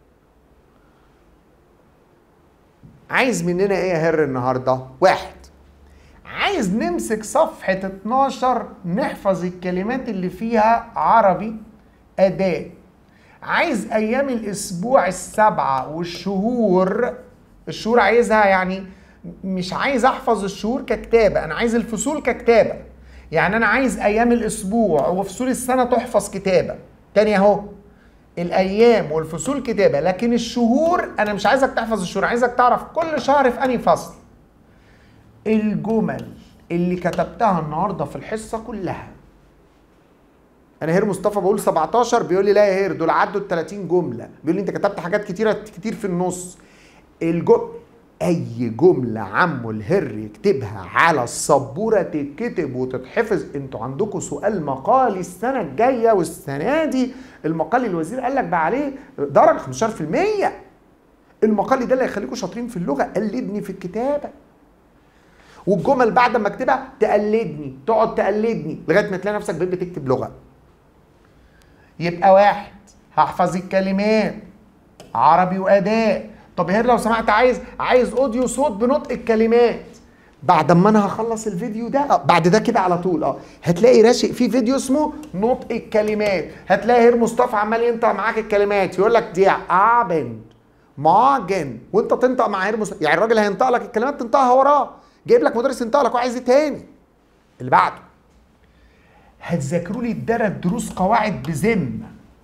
عايز مننا ايه يا هر النهارده؟ واحد، عايز نمسك صفحه اتناشر نحفظ الكلمات اللي فيها عربي اداء. عايز ايام الاسبوع السبعه والشهور، الشهور عايزها يعني مش عايز احفظ الشهور ككتابه، انا عايز الفصول ككتابه. يعني انا عايز ايام الاسبوع وفصول السنه تحفظ كتابه. تاني اهو، الايام والفصول كتابه، لكن الشهور انا مش عايزك تحفظ الشهور، عايزك تعرف كل شهر في انهي فصل. الجمل اللي كتبتها النهارده في الحصه كلها، انا هير مصطفى بقول سبعتاشر، بيقول لي لا يا هير دول عدوا ال تلاتين جمله، بيقول لي انت كتبت حاجات كتيره كتير في النص. الجمل اي جمله عمو الهر يكتبها على السبوره تتكتب وتتحفظ. انتوا عندكم سؤال مقالي السنه الجايه والسنه دي، المقالي الوزير قال لك بقى عليه درجه خمستاشر في المية. المقالي ده اللي هيخليكم شاطرين في اللغه، قلدني في الكتابه. والجمل بعد ما اكتبها تقلدني، تقعد تقلدني لغايه ما تلاقي نفسك بقيت بتكتب لغه. يبقى واحد، هحفظ الكلمات عربي واداء. طب هير لو سمحت عايز عايز اوديو صوت بنطق الكلمات. بعد ما انا هخلص الفيديو ده اه بعد ده كده على طول اه هتلاقي راشق في فيديو اسمه نطق الكلمات. هتلاقي هير مصطفى عمال ينطق معاك الكلمات، يقول لك دي ابن ماجن، وانت تنطق مع هير مصطفى. يعني الراجل هينطق لك الكلمات تنطقها وراه، جايب لك مدرس ينطق لك وعايز ايه تاني؟ اللي بعده، هتذاكروا لي الدرس دروس قواعد بذمه.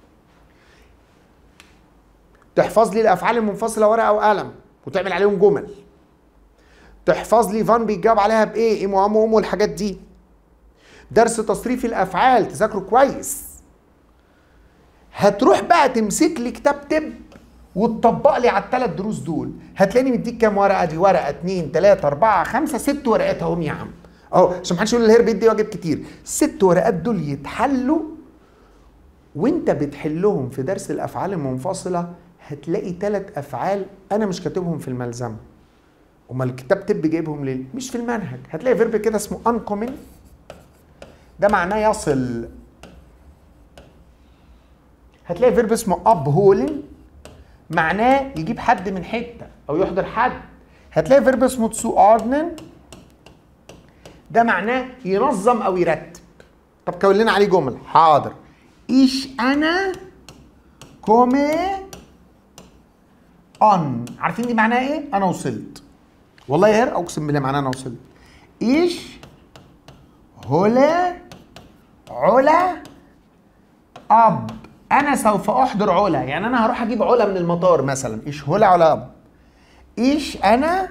تحفظ لي الافعال المنفصله ورقه وقلم وتعمل عليهم جمل. تحفظ لي فان بيجاوب عليها بايه، ايه وام وام والحاجات دي. درس تصريف الافعال تذاكره كويس. هتروح بقى تمسك لي كتاب تب وتطبق لي على الثلاث دروس دول. هتلاقيني مديك كام ورقه؟ دي ورقه اتنين تلاته اربعه خمسه ست ورقات اهم يا عم اهو، عشان محدش يقول الهير بيدي واجب كتير. ست ورقات دول يتحلوا، وانت بتحلهم في درس الافعال المنفصله هتلاقي ثلاث افعال انا مش كاتبهم في الملزمه. امال الكتاب تب جايبهم ليه؟ مش في المنهج. هتلاقي فيرب كده اسمه uncommon، ده معناه يصل. هتلاقي فيرب اسمه upholding، معناه يجيب حد من حته او يحضر حد. هتلاقي فيرب اسمه zuordnen، ده معناه ينظم او يرتب. طب كون لنا عليه جمل. حاضر. ايش انا كومي ان، عارفين دي معناها ايه؟ انا وصلت. والله يا هير اقسم بالله معناها انا وصلت. ايش هلا علا اب، انا سوف احضر علا، يعني انا هروح اجيب علا من المطار مثلا. ايش هلا علا اب. ايش انا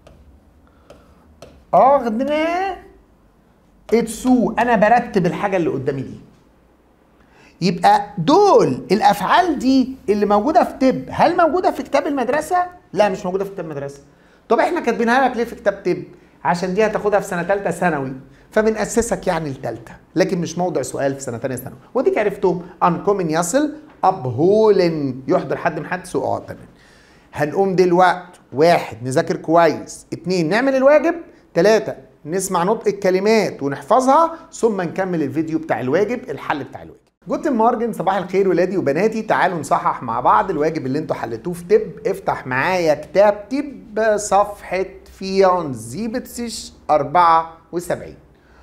اغنى اتسو، انا برتب الحاجه اللي قدامي دي. يبقى دول الافعال دي اللي موجوده في تب، هل موجوده في كتاب المدرسه؟ لا مش موجوده في كتاب المدرسه. طب احنا كاتبينها لك ليه في كتاب تب؟ عشان دي هتاخدها في سنه ثالثه ثانوي، فبنأسسك يعني لثالثه، لكن مش موضع سؤال في سنه ثانيه ثانوي. وديك عرفتهم. انكومن يصل، ابهولن يحضر حد من حد سؤال. تمام. هنقوم دلوقتي واحد نذاكر كويس، اتنين نعمل الواجب، تلاته نسمع نطق الكلمات ونحفظها، ثم نكمل الفيديو بتاع الواجب، الحل بتاع الواجب. جوتن مورجن، صباح الخير ولادي وبناتي. تعالوا نصحح مع بعض الواجب اللي انتوا حلتوه في تب. افتح معايا كتاب تب صفحة فيونزيبتسش اربعة وسبعين.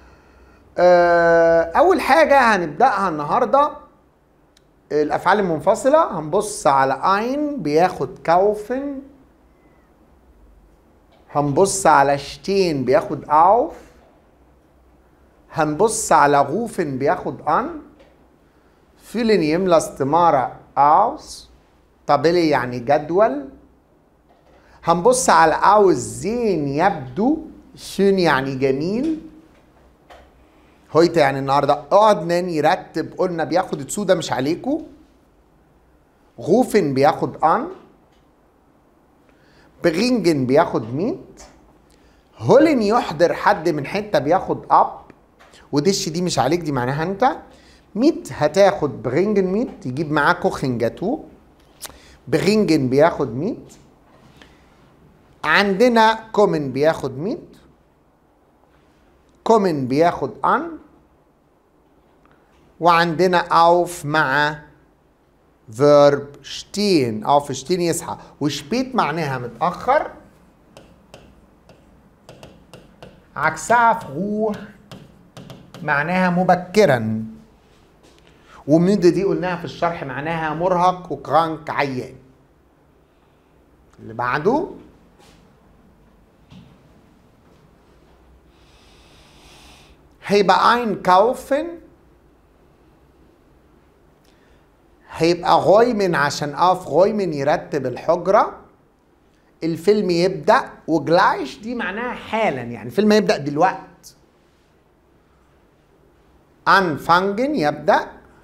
أول حاجة هنبدأها النهاردة الأفعال المنفصلة. هنبص على أين بياخد كاوفن، هنبص على شتين بياخد أوف، هنبص على غوفن بياخد أن، فيلن يملى استمارة أوس، طابلي يعني جدول. هنبص على أوس زين يبدو، شين يعني جميل. هويت يعني النهارده اقعد يرتب، قلنا بياخد تسو، ده مش عليكو. غوفن بياخد ان، بغينجن بياخد ميت، هولن يحضر حد من حته بياخد اب، ودش دي مش عليك، دي معناها انت. ميت هتاخد بغينجن ميت، يجيب معاه كوخن جاتو. بغينجن بياخد ميت. عندنا كومن بياخد ميت، كومن بياخد ان، وعندنا اوف مع فيرب شتين. اوف شتين يصحى، وشبيت معناها متأخر، عكسها فروح معناها مبكرا، وميد دي قلناها في الشرح معناها مرهق وكرانك عيان. اللي بعده هيبقى einkaufen، هيبقى غويمن عشان اقف غويمن يرتب الحجرة. الفيلم يبدأ، وجلايش دي معناها حالا، يعني الفيلم يبدأ دلوقت. anfangen يبدأ،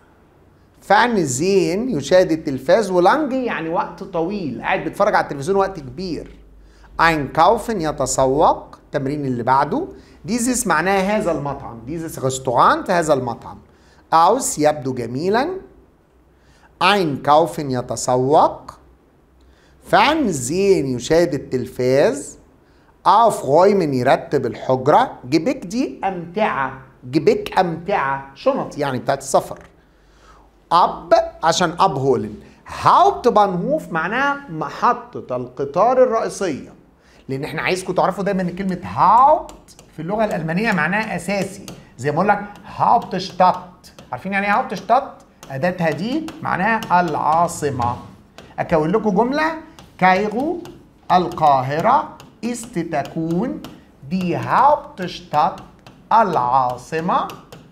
فانزين يشاهد التلفاز، ولانجي يعني وقت طويل، قاعد بيتفرج على التلفزيون وقت كبير. einkaufen يتسوق. التمرين اللي بعده ديزيس معناها هذا المطعم، ديزيس ريستورانت هذا المطعم. aus يبدو جميلا، einkaufen يتسوق، فانزين يشاهد التلفاز، aufräumen يرتب الحجرة، جبك دي أمتعة، جبك أمتعة شنط يعني بتاعت السفر. أب عشان أب هولن. هاوبتبانهوف معناها محطة القطار الرئيسية، لأن احنا عايزكم تعرفوا دايما إن كلمة هاوبت في اللغة الألمانية معناها أساسي، زي ما أقول لك هاوبتشتات. عارفين يعني إيه هاوبتشتات؟ أداتها دي معناها العاصمة. أكون لكم جملة: كايرو القاهرة ist تكون die Hauptstadt العاصمة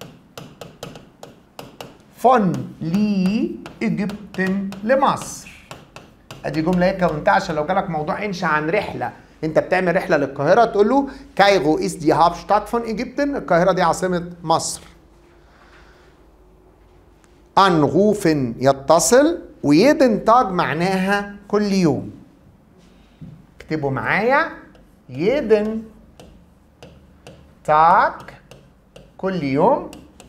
von لي إجبتن لمصر. ادي جمله هيك كونتها عشان لو جالك موضوع انشا عن رحله، انت بتعمل رحله للقاهره تقول له كايرو ist die Hauptstadt von Ägypten، القاهره دي عاصمه مصر. anrufen يتصل، ويدن تاج معناها كل يوم. اكتبوا معايا: يدن تاج كل يوم،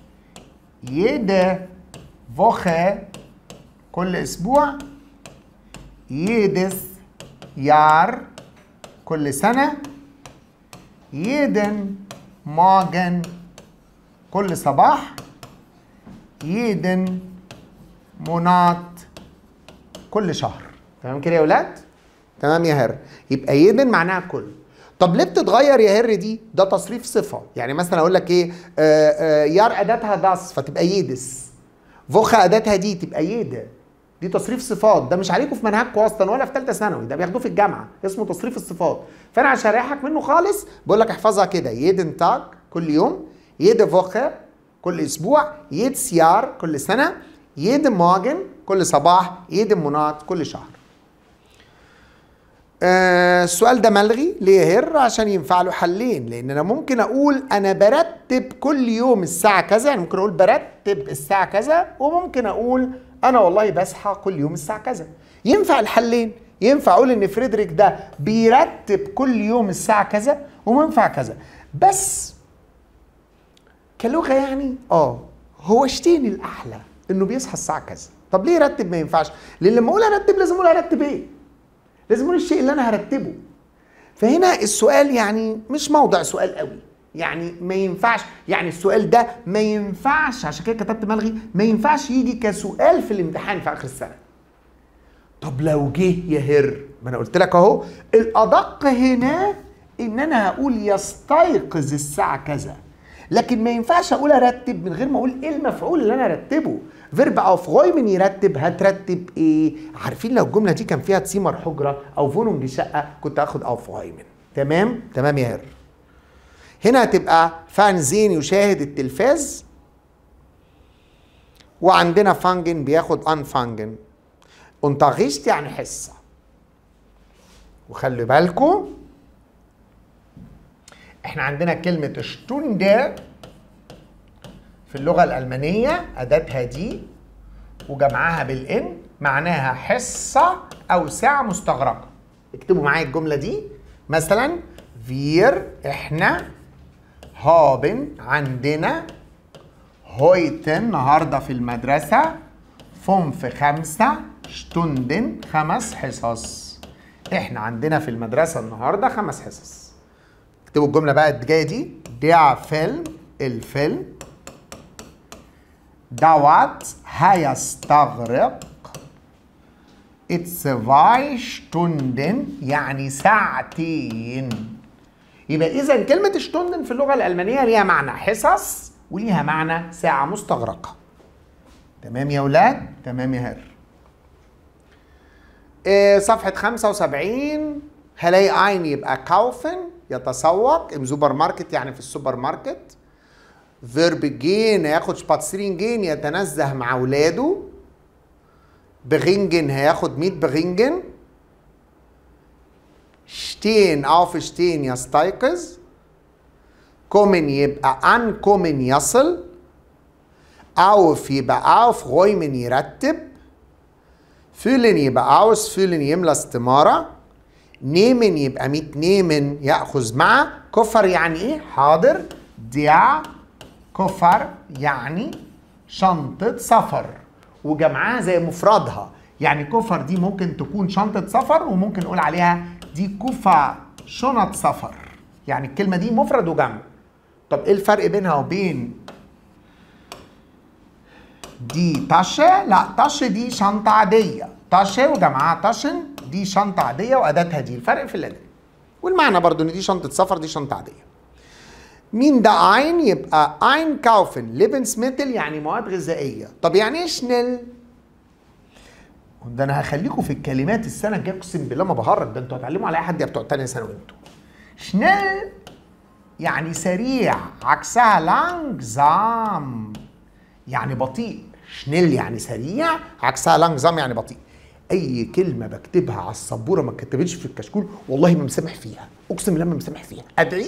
jede Woche كل اسبوع، jedes Jahr كل سنه، jeden Morgen كل صباح، jeden Monat كل شهر. تمام كده يا ولاد؟ تمام يا هر. يبقى يدن معناها كل. طب ليه بتتغير يا هر دي؟ ده تصريف صفه، يعني مثلا اقول لك ايه؟ آآ آآ يار اداتها داس فتبقى يدس، فوخا اداتها دي تبقى يدا. دي تصريف صفات، ده مش عليكم في منهجكم اصلا ولا في ثالثه ثانوي، ده بياخدوه في الجامعه، اسمه تصريف الصفات. فانا عشان اريحك منه خالص بقول لك احفظها كده: يدن تاج كل يوم، يد فوخا كل اسبوع، يد سيار كل سنه، يد ماجن كل صباح، يد منات كل شهر. آه السؤال ده ملغي ليه يا هر؟ عشان ينفع له حلين، لان انا ممكن اقول انا برتب كل يوم الساعه كذا، يعني ممكن اقول برتب الساعه كذا، وممكن اقول انا والله بصحى كل يوم الساعه كذا. ينفع الحلين، ينفع اقول ان فريدريك ده بيرتب كل يوم الساعه كذا، وينفع كذا. بس كلغه يعني اه هو شتين الاحلى انه بيصحى الساعه كذا. طب ليه يرتب ما ينفعش؟ لان لما اقول ارتب لازم اقول ارتب ايه؟ لازم اقول الشيء اللي انا هرتبه. فهنا السؤال يعني مش موضع سؤال قوي، يعني ما ينفعش، يعني السؤال ده ما ينفعش، عشان كده كتبت ملغي، ما ينفعش يجي كسؤال في الامتحان في اخر السنه. طب لو جه يا هر، ما انا قلت لك اهو الادق هنا ان انا هقول يستيقظ الساعه كذا، لكن ما ينفعش اقول ارتب من غير ما اقول ايه المفعول اللي انا ارتبه. فيرب aufräumen يرتب، هترتب ايه؟ عارفين لو الجمله دي كان فيها تسيمر حجره او فونونج شقه كنت هاخد aufräumen. تمام؟ تمام يا هر. هنا هتبقى فانزين يشاهد التلفاز، وعندنا فانجن بياخد انفانجن. unterricht يعني حصه. وخلي بالكم احنا عندنا كلمه شتوندر في اللغة الألمانية أداتها دي وجمعها بالإن معناها حصة أو ساعة مستغرقة. اكتبوا معايا الجملة دي مثلا: wir إحنا haben عندنا heute النهاردة في المدرسة fünf خمسة Stunden خمس حصص. احنا عندنا في المدرسة النهاردة خمس حصص. اكتبوا الجملة بقى الجاية دي. Der Film الفيلم دوت هيستغرق zwei Stunden يعني ساعتين. يبقى إذا كلمة شتوندن في اللغة الألمانية ليها معنى حصص وليها معنى ساعة مستغرقة. تمام يا ولاد؟ تمام يا هر. إيه صفحة خمسة وسبعين هلاقي عين يبقى كاوفن يتسوق، ام سوبر ماركت يعني في السوبر ماركت. فيرب جين هياخد شباتسرين جين يتنزه مع اولاده. بغينجن هياخد ميت بغينجن. شتين اوف شتين يستيقظ. كومن يبقى ان كومن يصل. اوف يبقى اوف غويمن يرتب. فيلن يبقى اوس فيلن يملى استمارة. نيمن يبقى ميت نيمن يأخذ مع. كفر يعني ايه؟ حاضر. ديا كفر يعني شنطة سفر وجمعها زي مفردها. يعني كفر دي ممكن تكون شنطة سفر وممكن نقول عليها دي كفا شنط سفر. يعني الكلمة دي مفرد وجمع. طب ايه الفرق بينها وبين دي تاشة؟ لا تاشة دي شنطة عادية. تاشة وجمعها تاشن دي شنطة عادية وأداتها دي. الفرق في الأداة والمعنى برضو إن دي شنطة سفر دي شنطة عادية. مين ده عين؟ يبقى عين كاوفن ليبنسميتل يعني مواد غذائية. طب يعني إيه شنل؟ ده أنا هخليكم في الكلمات السنة الجاية أقسم بالله ما بهرج. ده أنتوا هتعلموا على أي حد يا بتوع تانية ثانوي أنتوا. شنل يعني سريع عكسها لانجزام يعني بطيء. شنل يعني سريع عكسها لانجزام يعني بطيء. اي كلمه بكتبها على السبوره ما اتكتبتش في الكشكول والله ما مسامح فيها. اقسم بالله ما مسامح فيها. ادعي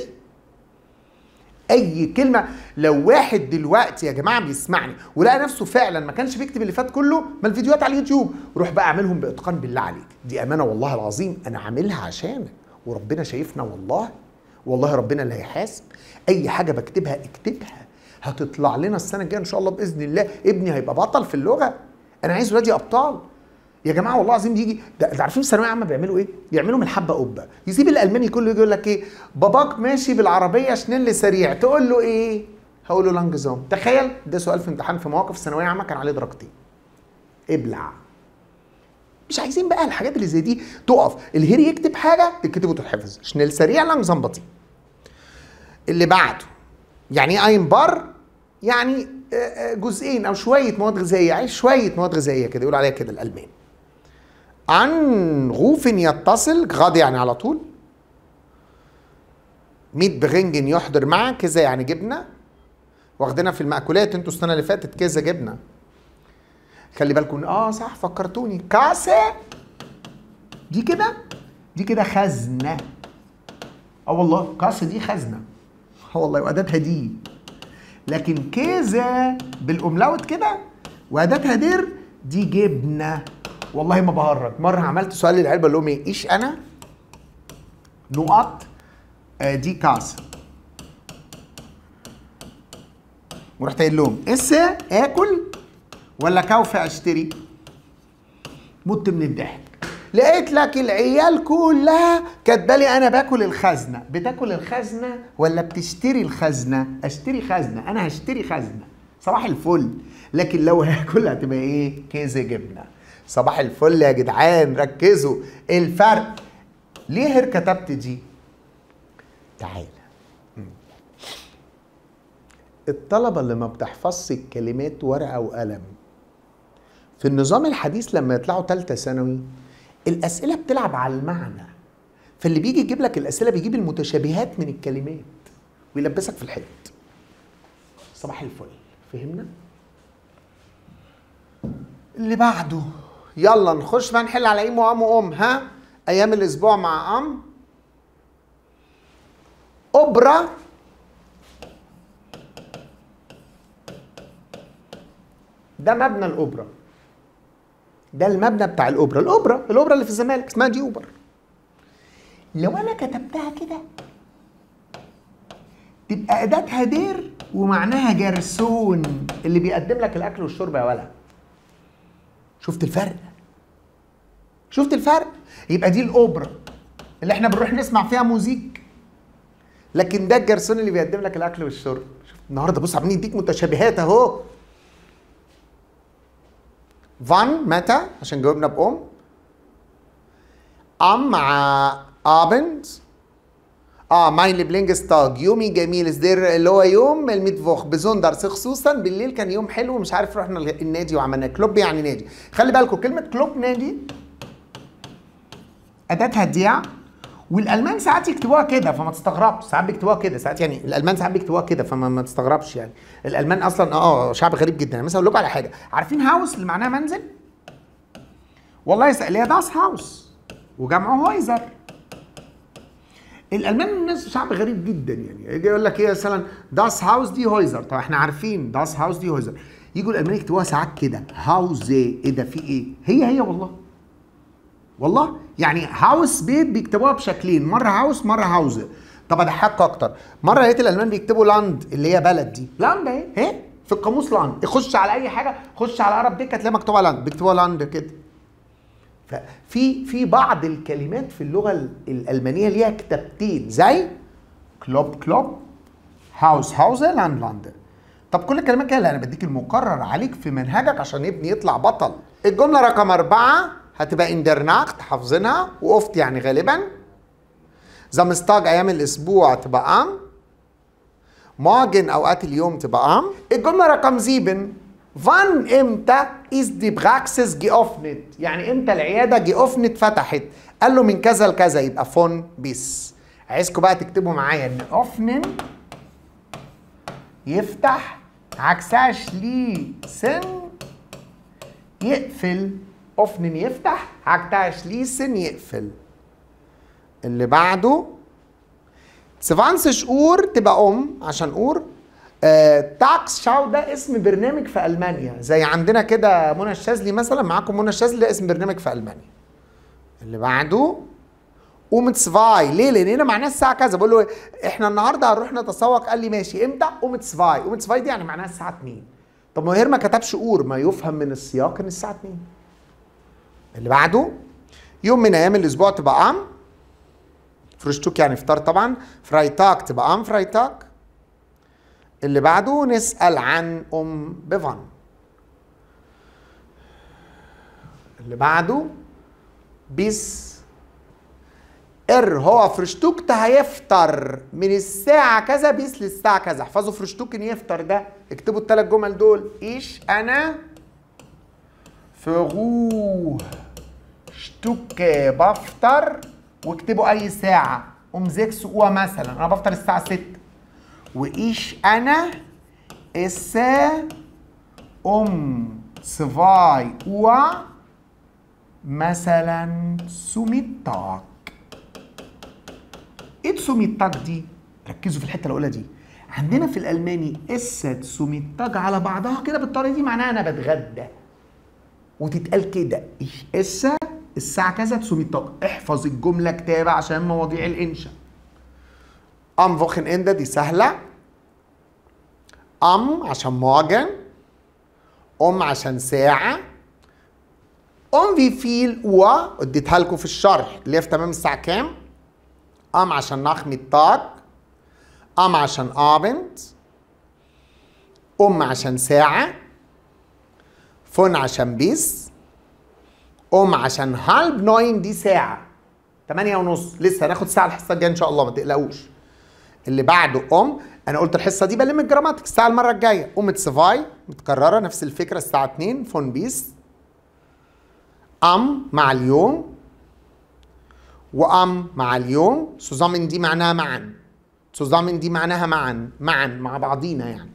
اي كلمه. لو واحد دلوقتي يا جماعه بيسمعني ولقى نفسه فعلا ما كانش بيكتب اللي فات كله ما الفيديوهات على اليوتيوب روح بقى اعملهم باتقان بالله عليك. دي امانه والله العظيم انا عاملها عشانك وربنا شايفنا والله. والله ربنا اللي هيحاسب. اي حاجه بكتبها اكتبها هتطلع لنا السنه الجايه ان شاء الله باذن الله. ابني هيبقى بطل في اللغه. انا عايز ولادي ابطال يا جماعه والله العظيم. بيجي ده, ده عارفين الثانويه العامه بيعملوا ايه؟ يعملوا من الحبه قبه. يسيب الالماني كله يجي يقول لك ايه؟ باباك ماشي بالعربيه شنل سريع. تقول له ايه؟ هقول له لانجزام. تخيل ده سؤال في امتحان في مواقف الثانويه العامه كان عليه درجتين. ابلع. مش عايزين بقى الحاجات اللي زي دي تقف. الهيري يكتب حاجه تكتبه وتتحفظ. شنل سريع لانجزام بطيء. اللي بعده يعني ايه اين بار؟ يعني جزئين او شويه مواد غذائيه. عايز شويه مواد غذائيه كده يقول عليها كده الالمان. عن غوفن يتصل غد يعني على طول. ميت بغنجن يحضر معه. كذا يعني جبنه. واخدينها في المأكولات انتوا السنه اللي فاتت كذا جبنه. خلي بالكم اه صح فكرتوني. كاسه دي كده دي كده خزنه. اه والله كاسه دي خزنه. اه والله واداتها دي. لكن كذا بالاملاوت كده واداتها دير دي جبنه. والله ما بهرج. مره عملت سؤال للعلبه اللي هم ايه؟ ايش انا؟ نقط آه دي كاسه. ورحت قايل لهم اسا اكل ولا كوفي اشتري؟ مت من الضحك. لقيت لك العيال كلها كاتبالي انا باكل الخزنه. بتاكل الخزنه ولا بتشتري الخزنه؟ اشتري خزنه. انا هشتري خزنه. صباح الفل. لكن لو هاكل هتبقى ايه؟ كيزه جبنه. صباح الفل يا جدعان. ركزوا الفرق. ليه هر كتبت دي؟ تعالى. الطلبه اللي ما بتحفظش الكلمات ورقه وقلم في النظام الحديث لما يطلعوا ثالثه ثانوي الاسئله بتلعب على المعنى. فاللي بيجي يجيب لك الاسئله بيجيب المتشابهات من الكلمات ويلبسك في الحيط. صباح الفل. فهمنا؟ اللي بعده يلا نخش بقى نحل على ايه؟ وام وام. ها ايام الاسبوع مع ام. اوبرا ده مبنى الاوبرا. ده المبنى بتاع الاوبرا. الاوبرا الاوبرا اللي في الزمالك اسمها دي اوبر. لو انا كتبتها كده تبقى اداتها دير ومعناها جرسون اللي بيقدم لك الاكل والشرب يا ولد. شفت الفرق؟ شفت الفرق؟ يبقى دي الاوبرا اللي احنا بنروح نسمع فيها موزيك، لكن ده الجرسون اللي بيقدم لك الاكل والشرب. شوف النهارده بص عاملين يديك متشابهات اهو. فان متى عشان جاوبنا بأم. ام مع ابند. اه ماين ليبلينجستاج يومي جميل ازدير اللي هو يوم الميتفوخ بزوندرس، خصوصا بالليل كان يوم حلو ومش عارف رحنا النادي وعملنا كلوب يعني نادي. خلي بالكم كلمه كلوب نادي اداتها ديع، والالمان ساعات يكتبوها كده فما تستغربش، ساعات بيكتبوها كده ساعات، يعني الالمان ساعات بيكتبوها كده فما ما تستغربش. يعني الالمان اصلا اه شعب غريب جدا. يعني مثلا اقول لكم على حاجه، عارفين هاوس اللي معناها منزل؟ والله اللي هي داس هاوس وجمعه هويزر. الالمان الناس شعب غريب جدا، يعني يجي يقول لك ايه مثلا داس هاوس دي هويزر، طب احنا عارفين داس هاوس دي هويزر، يجوا الالمان يكتبوها ساعات كده هاوز ايه ده في ايه؟ هي هي والله والله يعني هاوس بيت بيكتبوها بشكلين، مره هاوس مره هاوز. طب اضحكوا اكتر، مره لقيت الالمان بيكتبوا لاند اللي هي بلد دي، لاند اهي اهي في القاموس لاند، خش على اي حاجه، خش على اقرب دكه تلاقي مكتوبه لاند، بيكتبوها لاند كده. ففي في بعض الكلمات في اللغه الالمانيه ليها كتابتين زي كلوب كلوب، هاوس هاوزه، لاند لاند. طب كل الكلمات كده، لا انا بديك المقرر عليك في منهجك عشان ابني يطلع بطل. الجمله رقم أربعة هتبقى اندرناخت حافظينها، وقفت يعني غالبا. زامستاج ايام الاسبوع تبقى ام. ماجن اوقات اليوم تبقى ام. الجمله رقم سبعة فان امتى از دي براكسس جيوفنت، يعني امتى العياده جيوفنت فتحت؟ قال له من كذا لكذا، يبقى فون بيس. عايزكم بقى تكتبوا معايا ان اوفنن يفتح عكسها شليسن يقفل. اوفنن يفتح عكسها شليسن يقفل. اللي بعده سفانس شعور تبقى ام عشان اور. آه، تاكس شاو ده اسم برنامج في المانيا، زي عندنا كده منى الشاذلي مثلا، معاكم منى الشاذلي ده اسم برنامج في المانيا. اللي بعده قومت سفاي، ليه؟ لان هنا معناها الساعه كذا، بقول له احنا النهارده هنروح نتسوق، قال لي ماشي امتى؟ قومت سفاي. قومت سفاي دي يعني معناها الساعه اتنين. طب ما هير ما كتبش اور، ما يفهم من السياق ان الساعه اتنين. اللي بعده يوم من ايام الاسبوع تبقى ام. فرشتوك يعني فطار طبعا. فرايتاك تبقى ام فرايتاك. اللي بعده نسأل عن ام بفن. اللي بعده بيس ار هو فرشتوك هيفطر من الساعة كذا بيس للساعة كذا. احفظوا فرشتوك ان يفطر ده، اكتبوا الثلاث جمل دول. ايش انا فرو شتوك بفطر، واكتبوا اي ساعة. ام زيكس او مثلا انا بفطر الساعة ستة. وايش انا السا ام سفاي او مثلا سوميتاك. ايه سوميتاك دي؟ ركزوا في الحته الاولى دي. عندنا في الالماني اسا سوميتاك على بعضها كده بالطريقه دي معناها انا بتغدى، وتتقال كده اسا الساعه كذا سوميتاك. احفظ الجمله كتابه عشان مواضيع الانشاء. ام فوخن انده دي سهله. ام عشان مواجن، ام عشان ساعه، ام في فيل و اديتها لكم في الشرح اللي هي في تمام الساعه كام. ام عشان ناخميتاج، ام عشان ابند، ام عشان ساعه، فون عشان بيس، ام عشان هالب ناين دي ساعه تمانية ونص. لسه هناخد ساعه الحصه الجايه ان شاء الله ما تقلقوش. اللي بعده ام، انا قلت الحصه دي بلم الجراماتيك الساعه المره الجايه. ام تسفاي متكرره نفس الفكره الساعه اتنين. فون بيس ام مع اليوم، وام مع اليوم. سوزامن دي معناها معا. سوزامن دي معناها معا، معا مع بعضينا يعني.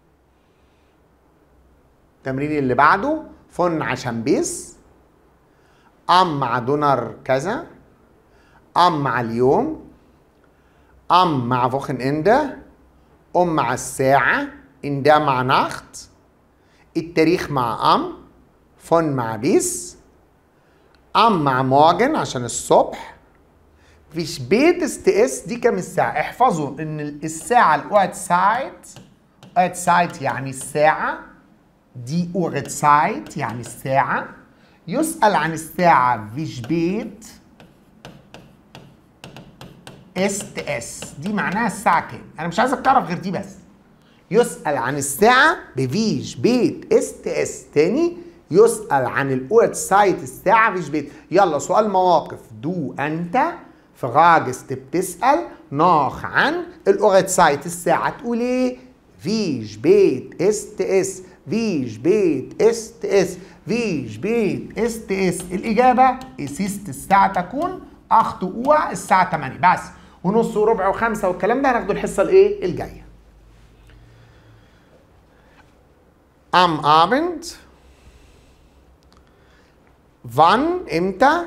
التمرين اللي بعده فون عشان بيس، ام مع دونر كذا، ام مع اليوم، ام مع فوخن انده، ام مع الساعة، انده مع ناخت، التاريخ مع ام، فون مع بيس، ام مع مواجن عشان الصبح. فيش بيت استئس دي كام الساعة؟ احفظوا ان الساعة الوقت سايت، وقت سايت يعني الساعة، دي وقت سايت يعني الساعة. يسأل عن الساعة فيش بيت است اس، دي معناها الساعة كام؟ أنا مش عايزك تعرف غير دي بس. يسأل عن الساعة بفيش بيت است اس. تاني يسأل عن الأوت سايت الساعة فيش بيت. يلا سؤال مواقف. دو أنت فراجست بتسأل ناخ عن الأوت سايت الساعة، تقول إيه؟ فيش بيت است اس، فيش بيت است اس، فيش بيت است اس. الإجابة اسيست الساعة تكون أخطئوها الساعة تمانية بس، ونص وربع وخمسة والكلام ده هناخده الحصة الإيه؟ الجاية. Am Abend. Wann امتى؟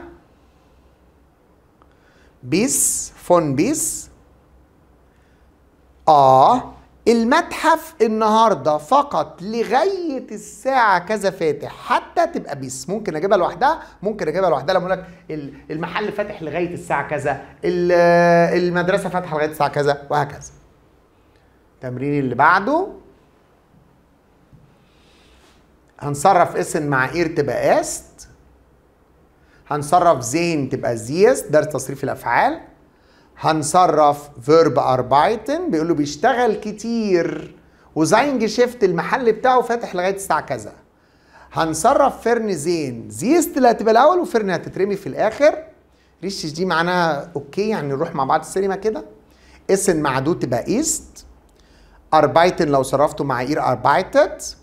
bis von bis. اه المتحف النهارده فقط لغايه الساعه كذا فاتح، حتى تبقى بيس. ممكن اجيبها لوحدها، ممكن اجيبها لوحدها لما اقول لك المحل فاتح لغايه الساعه كذا، المدرسه فاتحه لغايه الساعه كذا، وهكذا. التمرين اللي بعده هنصرف اسم مع اير تبقى است، هنصرف زين تبقى زيست، ده تصريف الافعال. هنصرف فيرب اربايتن، بيقول له بيشتغل كتير، وزاين جيشيفت المحل بتاعه فاتح لغايه الساعه كذا. هنصرف فيرن زين، زيست اللي هتبقى الاول وفيرن هتترمي في الاخر. ريشش دي معناها اوكي، يعني نروح مع بعض السينما كده. اسن مع دو تبقى ايست. اربايتن لو صرفته مع اير اربايتت.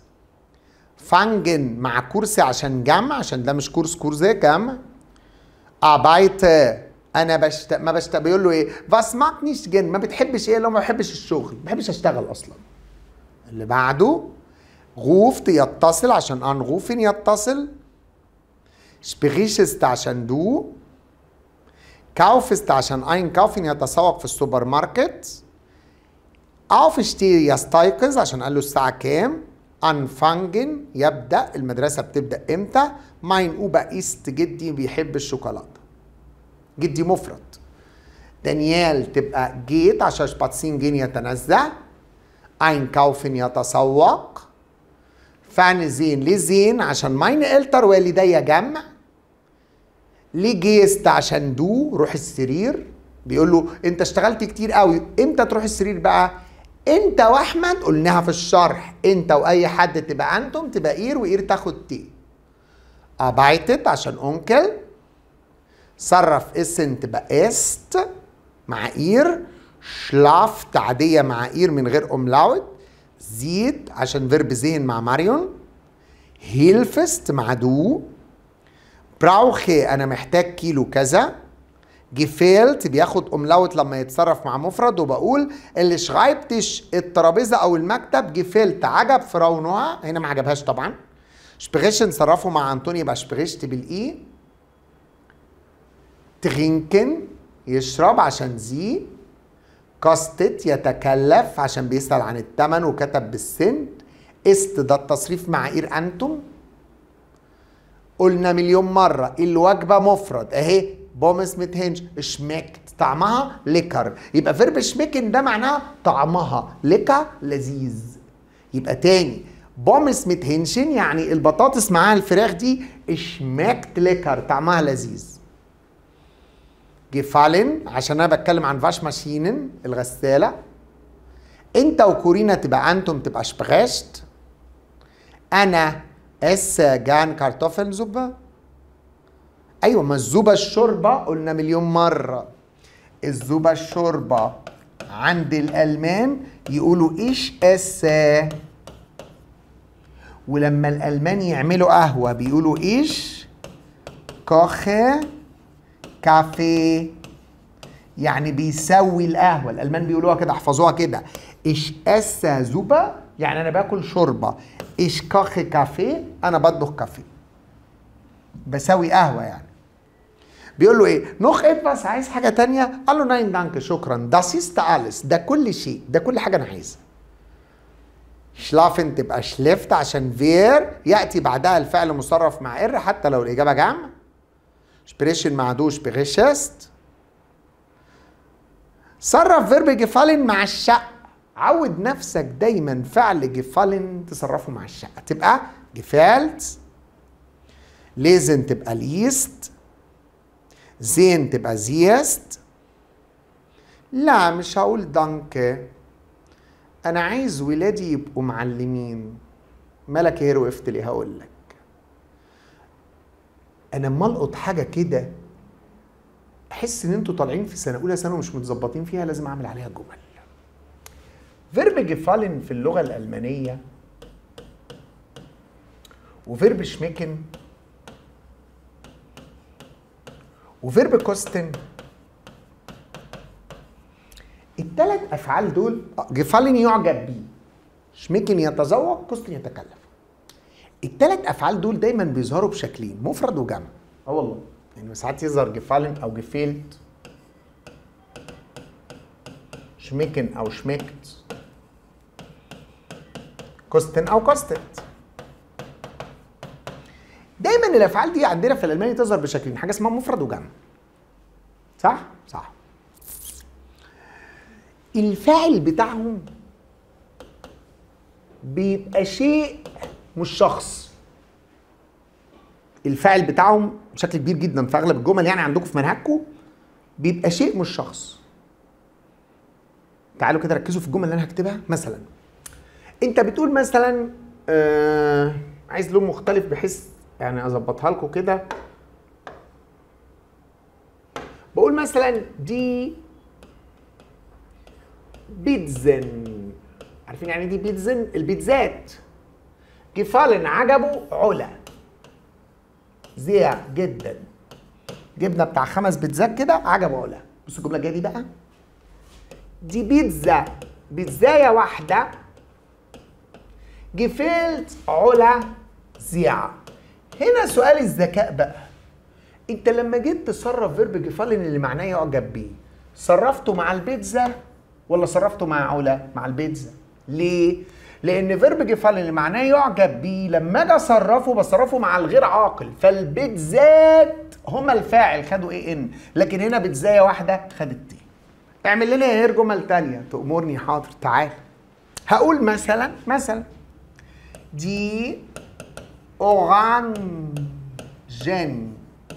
فانجن مع كرسي عشان جمع، عشان ده مش كورس كورسي جمع. اربايت انا بشت ما بشت بيقول له ايه؟ فاس ماك نيش جن، ما بتحبش ايه؟ لو ما بحبش الشغل، ما بحبش اشتغل اصلا. اللي بعده غوفت يتصل عشان ان غوفن يتصل. سبيريشست عشان دو. كاوفست عشان اين كاوفن يتسوق في السوبر ماركت. اوفشتي يستيقظ عشان قال له الساعه كام. انفانجن يبدا، المدرسه بتبدا امتى. ماين اوبا ايست جدي بيحب الشوكولاته. جدي مفرد. دانيال تبقى جيت عشان شباتسين جين يتنزه. اين كاوفن يتسوق. فان زين لزين عشان ماين التر والدي جمع. ليه جيست عشان دو روح السرير. بيقول له انت اشتغلت كتير قوي، امتى تروح السرير بقى؟ انت واحمد قلناها في الشرح، انت واي حد تبقى انتم تبقى اير، واير تاخد تي. ابايتت عشان انكل. صرف اسن تبقى است مع اير. شلافت عاديه مع اير من غير املاوت. زيد عشان فيرب زين مع ماريون. هيلفست مع دو. براوخي انا محتاج كيلو كذا. جيفيلت بياخد املاوت لما يتصرف مع مفرد، وبقول اللي شغايبتش الترابيزه او المكتب جيفيلت عجب فراو نوع، هنا ما عجبهاش طبعا. شبغيش نصرفه مع انطوني يبقى شبغيشت بالاي. ترينكن يشرب عشان زي. كاستت يتكلف عشان بيسأل عن الثمن وكتب بالسنت. است ده التصريف مع اير انتم. قلنا مليون مرة الوجبة مفرد اهي. بومس متهنج شمكت طعمها ليكر، يبقى فيرب شمكن ده معناها طعمها ليكا لذيذ. يبقى تاني بومس متهنشن يعني البطاطس معاها الفراخ دي شمكت ليكر طعمها لذيذ. جيفالن عشان انا بتكلم عن فاش ماشينن الغسالة. انت وكورينا تبقى انتم تبقى شبغشت. انا اس جان كارتوفل زوبا. ايوه ما الزوبة الشوربة قلنا مليون مرة. الزوبة الشوربة عند الالمان يقولوا ايش اس، ولما الالمان يعملوا قهوة بيقولوا ايش كوخي كافيه، يعني بيسوي القهوة. الالمان بيقولوها كده، احفظوها كده. ايش اس زوبة يعني انا باكل شوربة. ايش كوخي كافيه انا بطبخ كافيه، بسوي قهوة يعني. بيقول له ايه؟ نوخ اتبس عايز حاجه تانية؟ قال له ناين دانك شكرا. ده سيست اليس ده كل شيء، ده كل حاجه انا عايزها. شلافن تبقى شلفت عشان فير ياتي بعدها الفعل مصرف مع ار حتى لو الاجابه جمع. شبريشن مع دو شبريشست. صرف فيرب جيفالن مع الشق. عود نفسك دايما فعل جيفالن تصرفه مع الشقه تبقى جيفالت. ليزن تبقى ليست. زين تبقى زيست. لا مش هقول دانكه، انا عايز ولادي يبقوا معلمين. مالك يا وقفت ليه؟ هقول لك. انا اما القط حاجه كده احس ان انتوا طالعين في سنه اولى ثانوي مش متظبطين فيها، لازم اعمل عليها جمل. فيرب جيفالن في اللغه الالمانيه وفيرب شميكن وفيرب كوستن، الثلاث افعال دول جيفالن يعجب بيه، شميكن يتذوق، كوستن يتكلف. الثلاث افعال دول دايما بيظهروا بشكلين، مفرد وجمع. اه والله، يعني ساعات يظهر جيفالن او جيفيلت، شميكن او شميكت، كوستن او كوستت. دايما الافعال دي عندنا في الالماني تظهر بشكلين، حاجه اسمها مفرد وجمع. صح؟ صح. الفاعل بتاعهم بيبقى شيء مش شخص. الفاعل بتاعهم بشكل كبير جدا في اغلب الجمل يعني عندكم في منهجكم بيبقى شيء مش شخص. تعالوا كده ركزوا في الجمل اللي انا هكتبها. مثلا انت بتقول مثلا آه عايز لون مختلف بحيث يعني اظبطها لكم كده. بقول مثلا دي بيتزن. عارفين يعني دي بيتزن؟ البيتزات. جيفالن عجبه علا، زيع جدا. جبنا بتاع خمس بيتزات كده عجبه علا. بصوا الجمله الجايه دي بقى. دي بيتزا، بيتزايه واحده. جيفيلت علا زيع. هنا سؤال الذكاء بقى. انت لما جيت تصرف فيرب جيفالن اللي معناه يعجب بيه، صرفته مع البيتزا ولا صرفته مع علا؟ مع البيتزا. ليه؟ لان فيرب جيفالن اللي معناه يعجب بيه لما اجي اصرفه بصرفه مع الغير عاقل، فالبيتزات هما الفاعل خدوا ايه ان، لكن هنا بيتزايه واحده خدت تي. اعمل لنا يا هير جمل تانية. تأمرني؟ حاضر. تعال هقول مثلا مثلا دي اورانجن،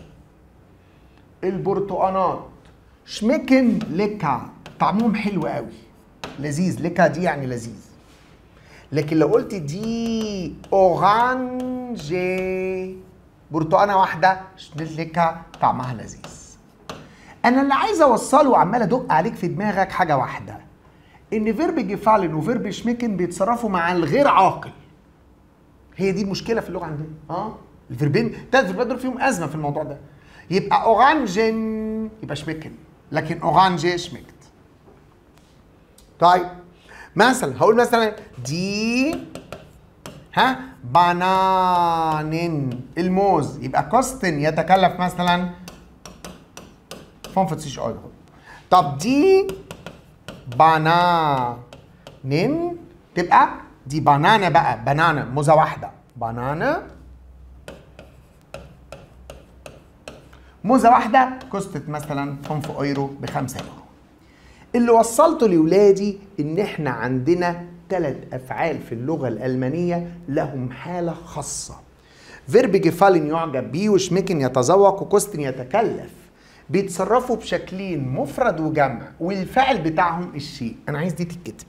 البرتقانات. شميكن ليكا، طعمهم حلو قوي، لذيذ. ليكا دي يعني لذيذ. لكن لو قلت دي اورانجي، برتقانه واحده، ليكا طعمها لذيذ. انا اللي عايز اوصله وعمال ادق عليك في دماغك حاجه واحده، ان فيرب جيفالن وفيرب شميكن بيتصرفوا مع الغير عاقل. هي دي المشكله في اللغه عندنا. اه الفيربين، الثلاث فيربات دول فيهم ازمه في الموضوع ده. يبقى اورانجن يبقى شميكن، لكن اورانجي شميكت. طيب مثلا هقول مثلا دي ها بانانين، الموز. يبقى كوستن يتكلف مثلا خمسة اورو. طب دي بانانين تبقى دي بانانا بقى، بانانا موزه واحده، بانانا موزه واحده كوستت مثلا خمسة اورو، بخمسة يورو. اللي وصلته لاولادي ان احنا عندنا ثلاث افعال في اللغه الالمانيه لهم حاله خاصه. فيرب جيفالن يعجب بيه، وشميكن يتذوق، وكوستن يتكلف. بيتصرفوا بشكلين، مفرد وجمع، والفاعل بتاعهم الشيء. انا عايز دي تتكتب.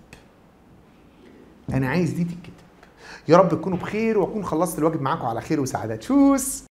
انا عايز دي تتكتب. يا رب تكونوا بخير واكون خلصت الواجب معاكم على خير وسعاده. تشوس.